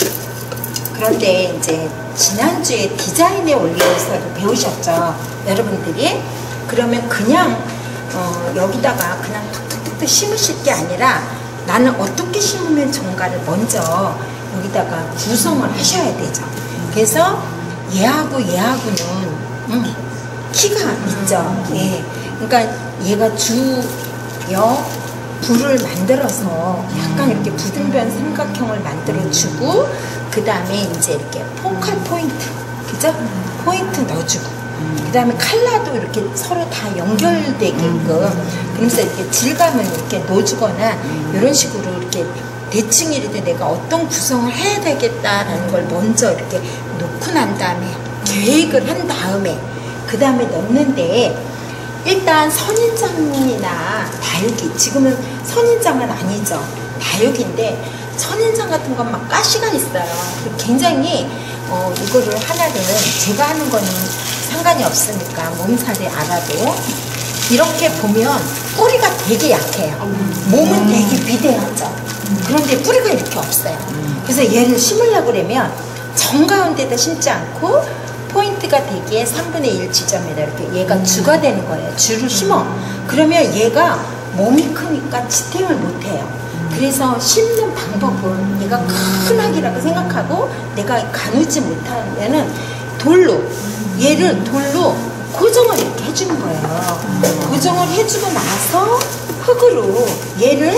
그런데 이제 지난주에 디자인에 올려서 배우셨죠, 여러분들이? 그러면 그냥 어, 여기다가 그냥 툭툭툭 심으실 게 아니라 나는 어떻게 심으면 좋은가를 먼저 여기다가 구성을 하셔야 되죠. 그래서 얘하고 얘하고는 음, 키가 있죠. 예. 그러니까 얘가 주, 여, 부를 만들어서 약간 이렇게 부등변 삼각형을 만들어주고 그 다음에 이제 이렇게 포컬 포인트, 그죠? 포인트 넣어주고 그 다음에 칼라도 이렇게 서로 다 연결되게끔 그러면서 이렇게 질감을 이렇게 넣어주거나 이런 식으로 이렇게 대충 이렇게 내가 어떤 구성을 해야 되겠다라는 걸 먼저 이렇게 놓고 난 다음에 계획을 한 다음에 그 다음에 넣는데 일단 선인장이나 다육이, 지금은 선인장은 아니죠. 다육인데 선인장 같은 건 막 가시가 있어요. 굉장히 어, 이거를 하나는 제가 하는 거는 상관이 없으니까 몸살이 알아도 이렇게 보면 뿌리가 되게 약해요. 몸은 되게 비대하죠. 그런데 뿌리가 이렇게 없어요. 그래서 얘를 심으려고 그러면 정가운데다 심지 않고 포인트가 되기에 삼분의 일 지점에다 이렇게 얘가 주가 되는 거예요. 주를 심어. 그러면 얘가 몸이 크니까 지탱을 못해요. 그래서 심는 방법은 얘가 큰 아기라고 생각하고 내가 가누지 못하면은 돌로, 얘를 돌로 고정을 이렇게 해주는 거예요. 고정을 해주고 나서 흙으로 얘를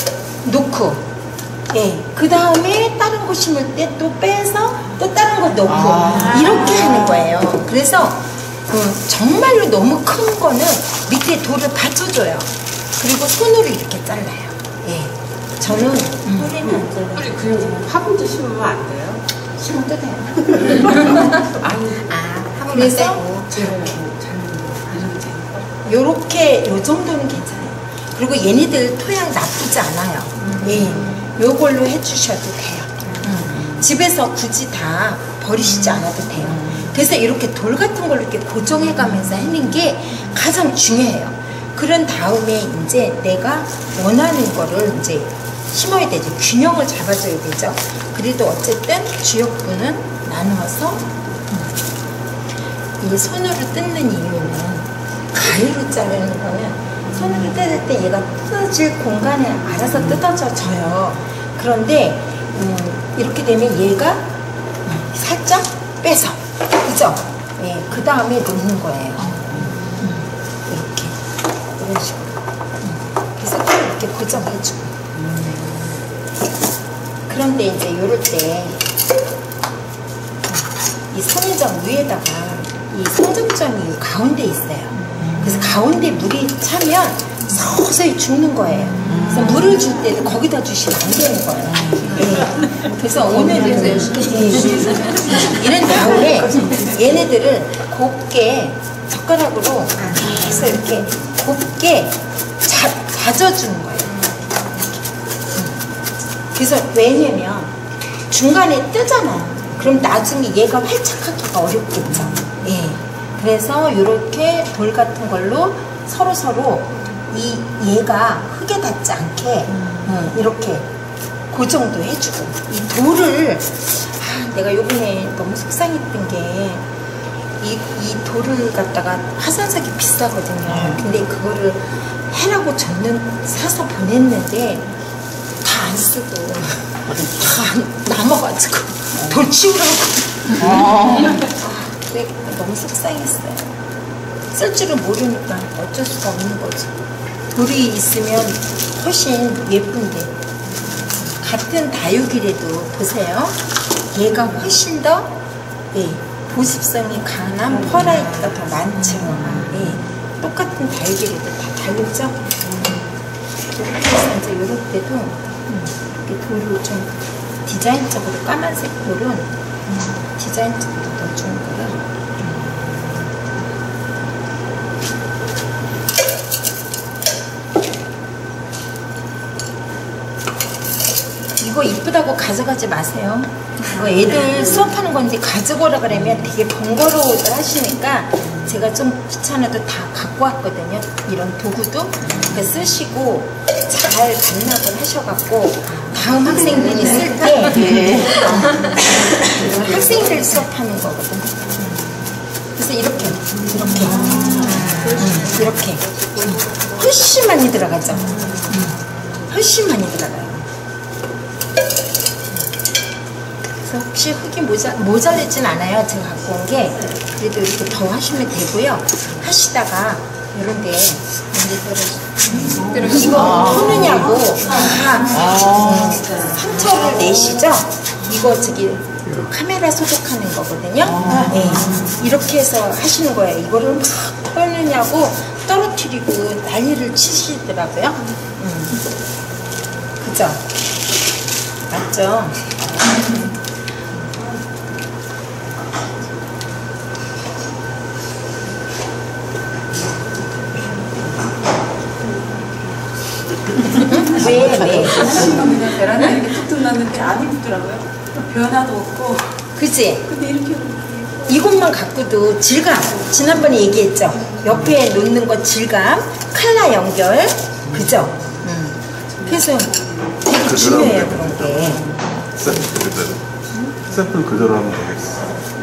놓고 예, 그 다음에 다른 거 심을 때 또 빼서 또 다른 거 넣고 아 이렇게 하는 거예요. 그래서 음, 정말로 너무 큰 거는 밑에 돌을 받쳐줘요. 그리고 손으로 이렇게 잘라요. 예, 저는 음, 뿌리는 안 잘라요. 뿌리 그냥 화분도 심으면 안 돼요? 심어도 돼요. 아니, 아, 그래서 요렇게 요 정도는 괜찮아요. 그리고 얘네들 토양 나쁘지 않아요. 음. 예. 요걸로 해주셔도 돼요. 음. 집에서 굳이 다 버리시지 않아도 돼요. 그래서 이렇게 돌 같은 걸로 이렇게 고정해 가면서 하는 게 가장 중요해요. 그런 다음에 이제 내가 원하는 거를 이제 심어야 되죠. 균형을 잡아줘야 되죠. 그래도 어쨌든 주역부는 나누어서 이 손으로 뜯는 이유는 가위로 자르는 거는 손으로 뜯을 때 얘가 뜯어질 공간에 알아서 뜯어져요. 그런데 음, 이렇게 되면 얘가 살짝 빼서, 그죠? 예, 그 다음에 놓는 거예요. 음, 이렇게 이런 식으로. 음, 그래서 또 이렇게 고정해주고. 음. 그런데 이제 이럴 때 이 선인장 위에다가 이 성적점이 가운데 있어요. 그래서 가운데 물이 차면 서서히 죽는 거예요. 그래서 물을 줄 때도 거기다 주시면 안 되는 거예요. 네. 그래서 오늘은 네. 이런 다음에 얘네들을 곱게 젓가락으로 해서 이렇게 곱게 자, 다져주는 거예요. 그래서 왜냐면 중간에 뜨잖아요. 그럼 그럼 나중에 얘가 활착하기가 어렵겠죠. 예. 그래서 이렇게 돌 같은 걸로 서로 서로 이 얘가 흙에 닿지 않게 음, 이렇게 고정도 해주고 이 돌을 아, 내가 요번에 너무 속상했던 게 이, 이 돌을 갖다가 화산석이 비싸거든요. 근데 그거를 해라고 줬는 사서 보냈는데 다 안 쓰고 다 남아가지고 돌 치우라고. 아, 그래 너무 속상했어요. 쓸 줄은 모르니까 어쩔 수가 없는 거지. 돌이 있으면 훨씬 예쁜데 같은 다육이라도 보세요. 얘가 훨씬 더 예, 보습성이 강한 퍼라이트가 더 많죠. 예, 똑같은 다육이라도 다 다르죠. 이렇게 해서 이제 이럴 때도 음, 이렇게 돌을 좀 디자인적으로 까만색 돌은 음, 디자인적으로 넣어주는 거예요. 이거 이쁘다고 가져가지 마세요. 이거 애들 수업하는 건데 가져오라 그러면 되게 번거로워들 하시니까 제가 좀 귀찮아도 다 갖고 왔거든요. 이런 도구도. 그러니까 쓰시고 잘 반납을 하셔갖고 다음 학생들이 쓸 때 학생들 수업하는 거거든요. 그래서 이렇게 이렇게 이렇게 훨씬 많이 들어가죠. 훨씬 많이 들어가요. 그래서 혹시 흙이 모자, 모자르진 않아요. 제가 갖고 온 게. 그래도 이렇게 더 하시면 되고요. 하시다가 이런데 이거 터느냐고 다 상처를 내시죠? 이거 저기 카메라 소독하는 거거든요. 네. 이렇게 해서 하시는 거예요. 이거를 막 터느냐고 떨어뜨리고 난리를 치시더라고요. 음. 그죠? 맞죠? 왜? 왜? 그냥 베란다에 이렇게 툭툭 놨는데 안 이쁘더라고요. 변화도 없고. 그치? 근데 이렇게 이것만 갖고도 질감, 지난번에 얘기했죠? 옆에 놓는 거 질감, 칼라 연결, 그죠? 음. 그래서 되게 중요해요, 그런 게. 샘플 그대로. 샘플 그대로 하면 되겠어.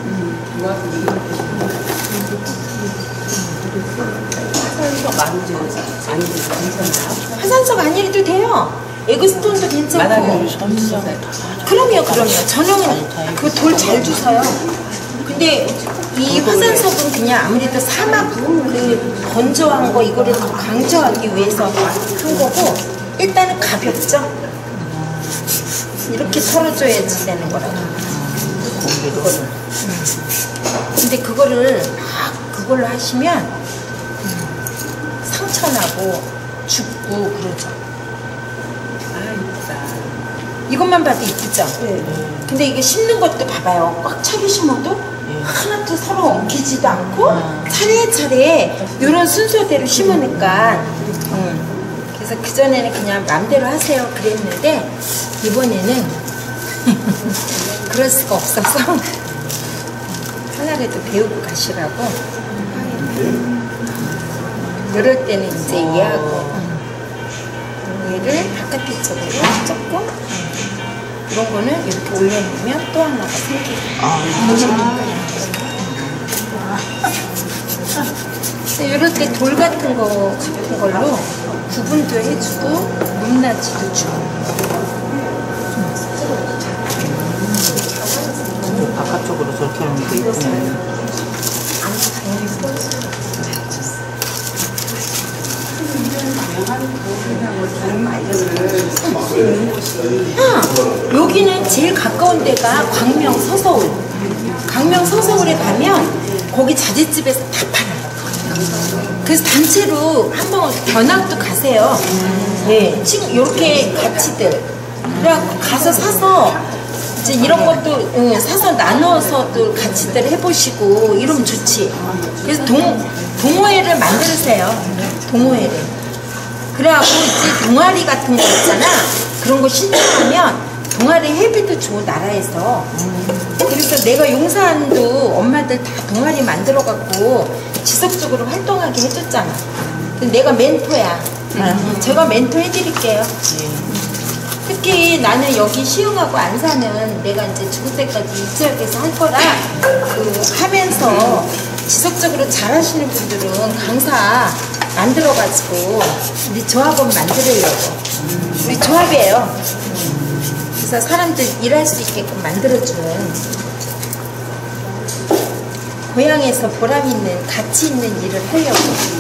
화산석 많이 줘서 많이 괜찮나요? 화산석 아니래도 돼요. 에그스톤도 괜찮고. 그럼요, 그럼요. 전형은 그 돌 잘 주서요. 근데 이 화산석은 그냥 아무래도 사막 그 건조한 거 이거를 더 강조하기 위해서 한 거고 일단은 가볍죠. 이렇게 털어줘야지 되는 거라고. 그거를. 근데 그거를 막 그걸로 하시면 상처 나고 죽고 그러죠. 아, 이쁘다. 이것만 봐도 이쁘죠? 네. 근데 이게 심는 것도 봐봐요. 꽉 차게 심어도 하나도 서로 엉키지도 않고 차례차례 이런 순서대로 심으니까 음. 그래서 그전에는 그냥 맘대로 하세요 그랬는데 이번에는 그럴 수가 없어서 하나라도 배우고 가시라고 이럴 때는 이제 얘하고 얘를 바깥쪽 쪽으로 조금 이런 거는 이렇게 올려놓으면 또 하나가 생기고 이럴 때 돌 같은 거 같은 걸로 구분도 해주고 높낮이도 주고 바깥쪽으로 저렇게 하는 게 있구나. 아, 여기는 제일 가까운 데가 광명 서서울. 광명 서서울에 가면 거기 자재집에서 다 팔아요. 그래서 단체로 한번 견학도 가세요. 예, 지금 이렇게 가치들. 그래갖고 가서 사서 이제 이런 것도 응, 사서 나눠서도 가치들 해보시고 이러면 좋지. 그래서 동, 동호회를 만들으세요. 동호회를. 그래갖고 이제 동아리 같은 거 있잖아. 그런 거 신청하면 동아리 회비도 줘 나라에서. 그래서 내가 용산도 엄마들 다 동아리 만들어갖고 지속적으로 활동하게 해줬잖아. 근데 내가 멘토야. 음, 제가 멘토 해드릴게요. 특히 나는 여기 시흥하고 안산은 내가 이제 죽을 때까지 이 지역에서 할 거라 그 하면서 지속적으로 잘하시는 분들은 강사 만들어가지고 우리 조합원 만들려고. 우리 조합이에요. 그래서 사람들 일할 수 있게끔 만들어주는, 고향에서 보람 있는 가치 있는 일을 하려고.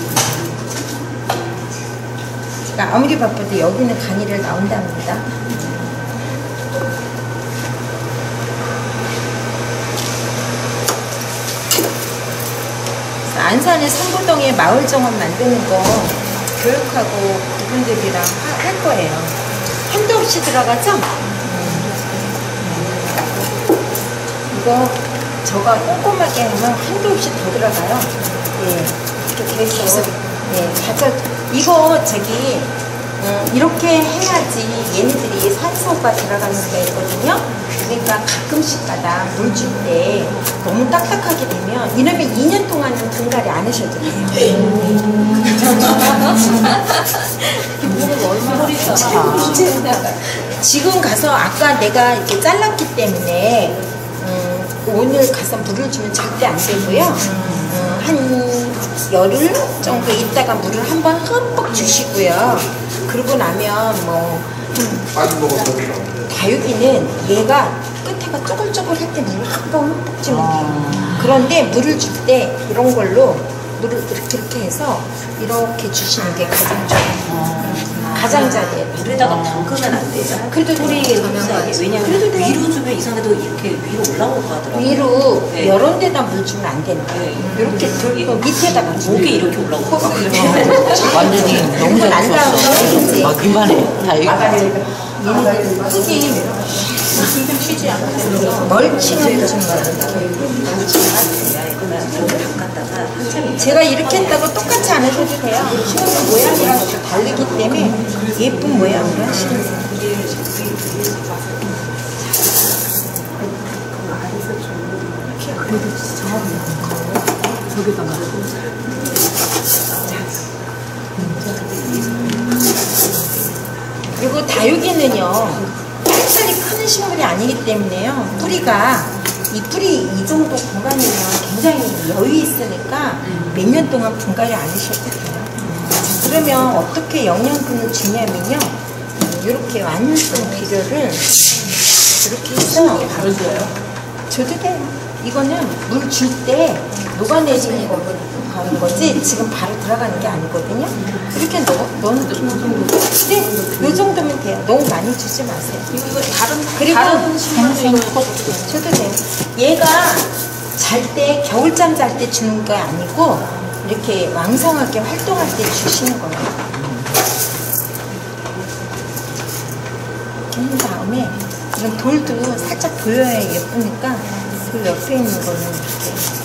그러니까 아무리 바빠도 여기는 강의를 나온답니다. 안산의 삼고동에 마을정원 만드는 거 교육하고 그분들이랑 하, 할 거예요. 한도 없이 들어가죠? 이거 저가 꼼꼼하게 하면 한도 없이 더 들어가요. 예, 이렇게 해서 예, 가져. 이거 저기 음, 이렇게 해야지 얘네들이 산소가 들어가는 게 있거든요. 그러니까 가끔씩가다 물 줄 때 너무 딱딱하게 되면 이러면 이 년 동안은 분갈이 안 하셔도 돼요. 지금 가서 아까 내가 이렇게 잘랐기 때문에 음, 오늘 가서 물을 주면 절대 안 되고요. 음, 한 열흘 정도 있다가 물을 한번 흠뻑 주시고요. 그러고 나면 뭐 다육이는 얘가 끝에가 쪼글쪼글할 때 물을 한번 흠뻑 주면 돼요. 그런데 물을 줄 때 이런 걸로 물을 이렇게 이렇게 해서 이렇게 주시는 게 가장 좋아요. 가장자리에 물에다가 담그면 안 되죠? 그래도 뿌리 돼. 그러면 왜냐면 그래도 돼. 위로 주면 이상해도 이렇게 위로 올라오고 하더라고요. 위로 네. 여러 데다 물 주면 안 된다. 네. 이렇게 들고 밑에다가 목에 이렇게 올라오고 완전히 너무 그리고 난 다음에 이제 아, 그만해. 다 얘기. 얘네들 흙이 쉬지 않고 멀칭을 해주는 거예요. 제가 이렇게 했다고 똑같이 안 해줘도 돼요. 심은 모양이랑 좀 다르기 때문에 예쁜 모양으로 하시는 거예요. 그리고 다육이는요 빨리빨리 크는 식물이 아니기 때문에요 뿌리가 이 뿌리 이 정도 공간이면 굉장히 여유 있으니까 몇 년 동안 분갈이 안 하셔도 돼요. 자, 그러면 어떻게 영양분을 주냐면요 이렇게 완율성 비료를 이렇게 해서 바로 줘요. 줘도 돼요. 이거는 물 줄 때 녹아내리는 거 하는 거지 지금 바로 들어가는 게 아니거든요. 이렇게 넣어 넣어놓기만 네, 이 정도면 돼요. 너무 많이 주지 마세요. 이거 다른 그리고 다른 식물도 줘도 돼요. 얘가 잘 때 겨울잠 잘 때 주는 게 아니고 이렇게 왕성하게 활동할 때 주시는 거예요. 이렇게 한 다음에 이런 돌도 살짝 보여야 예쁘니까 그 옆에 있는 거는 이렇게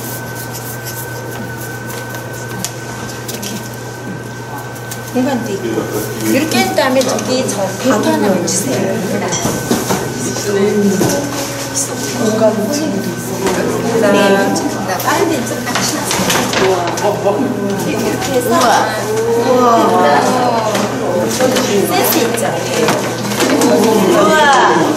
공간도 있고 이렇게 한 다음에 저기 저 볼트 하나만 주세요. 네, 다른 데는 좀 이렇게 해서 우와 센스 있죠? 우와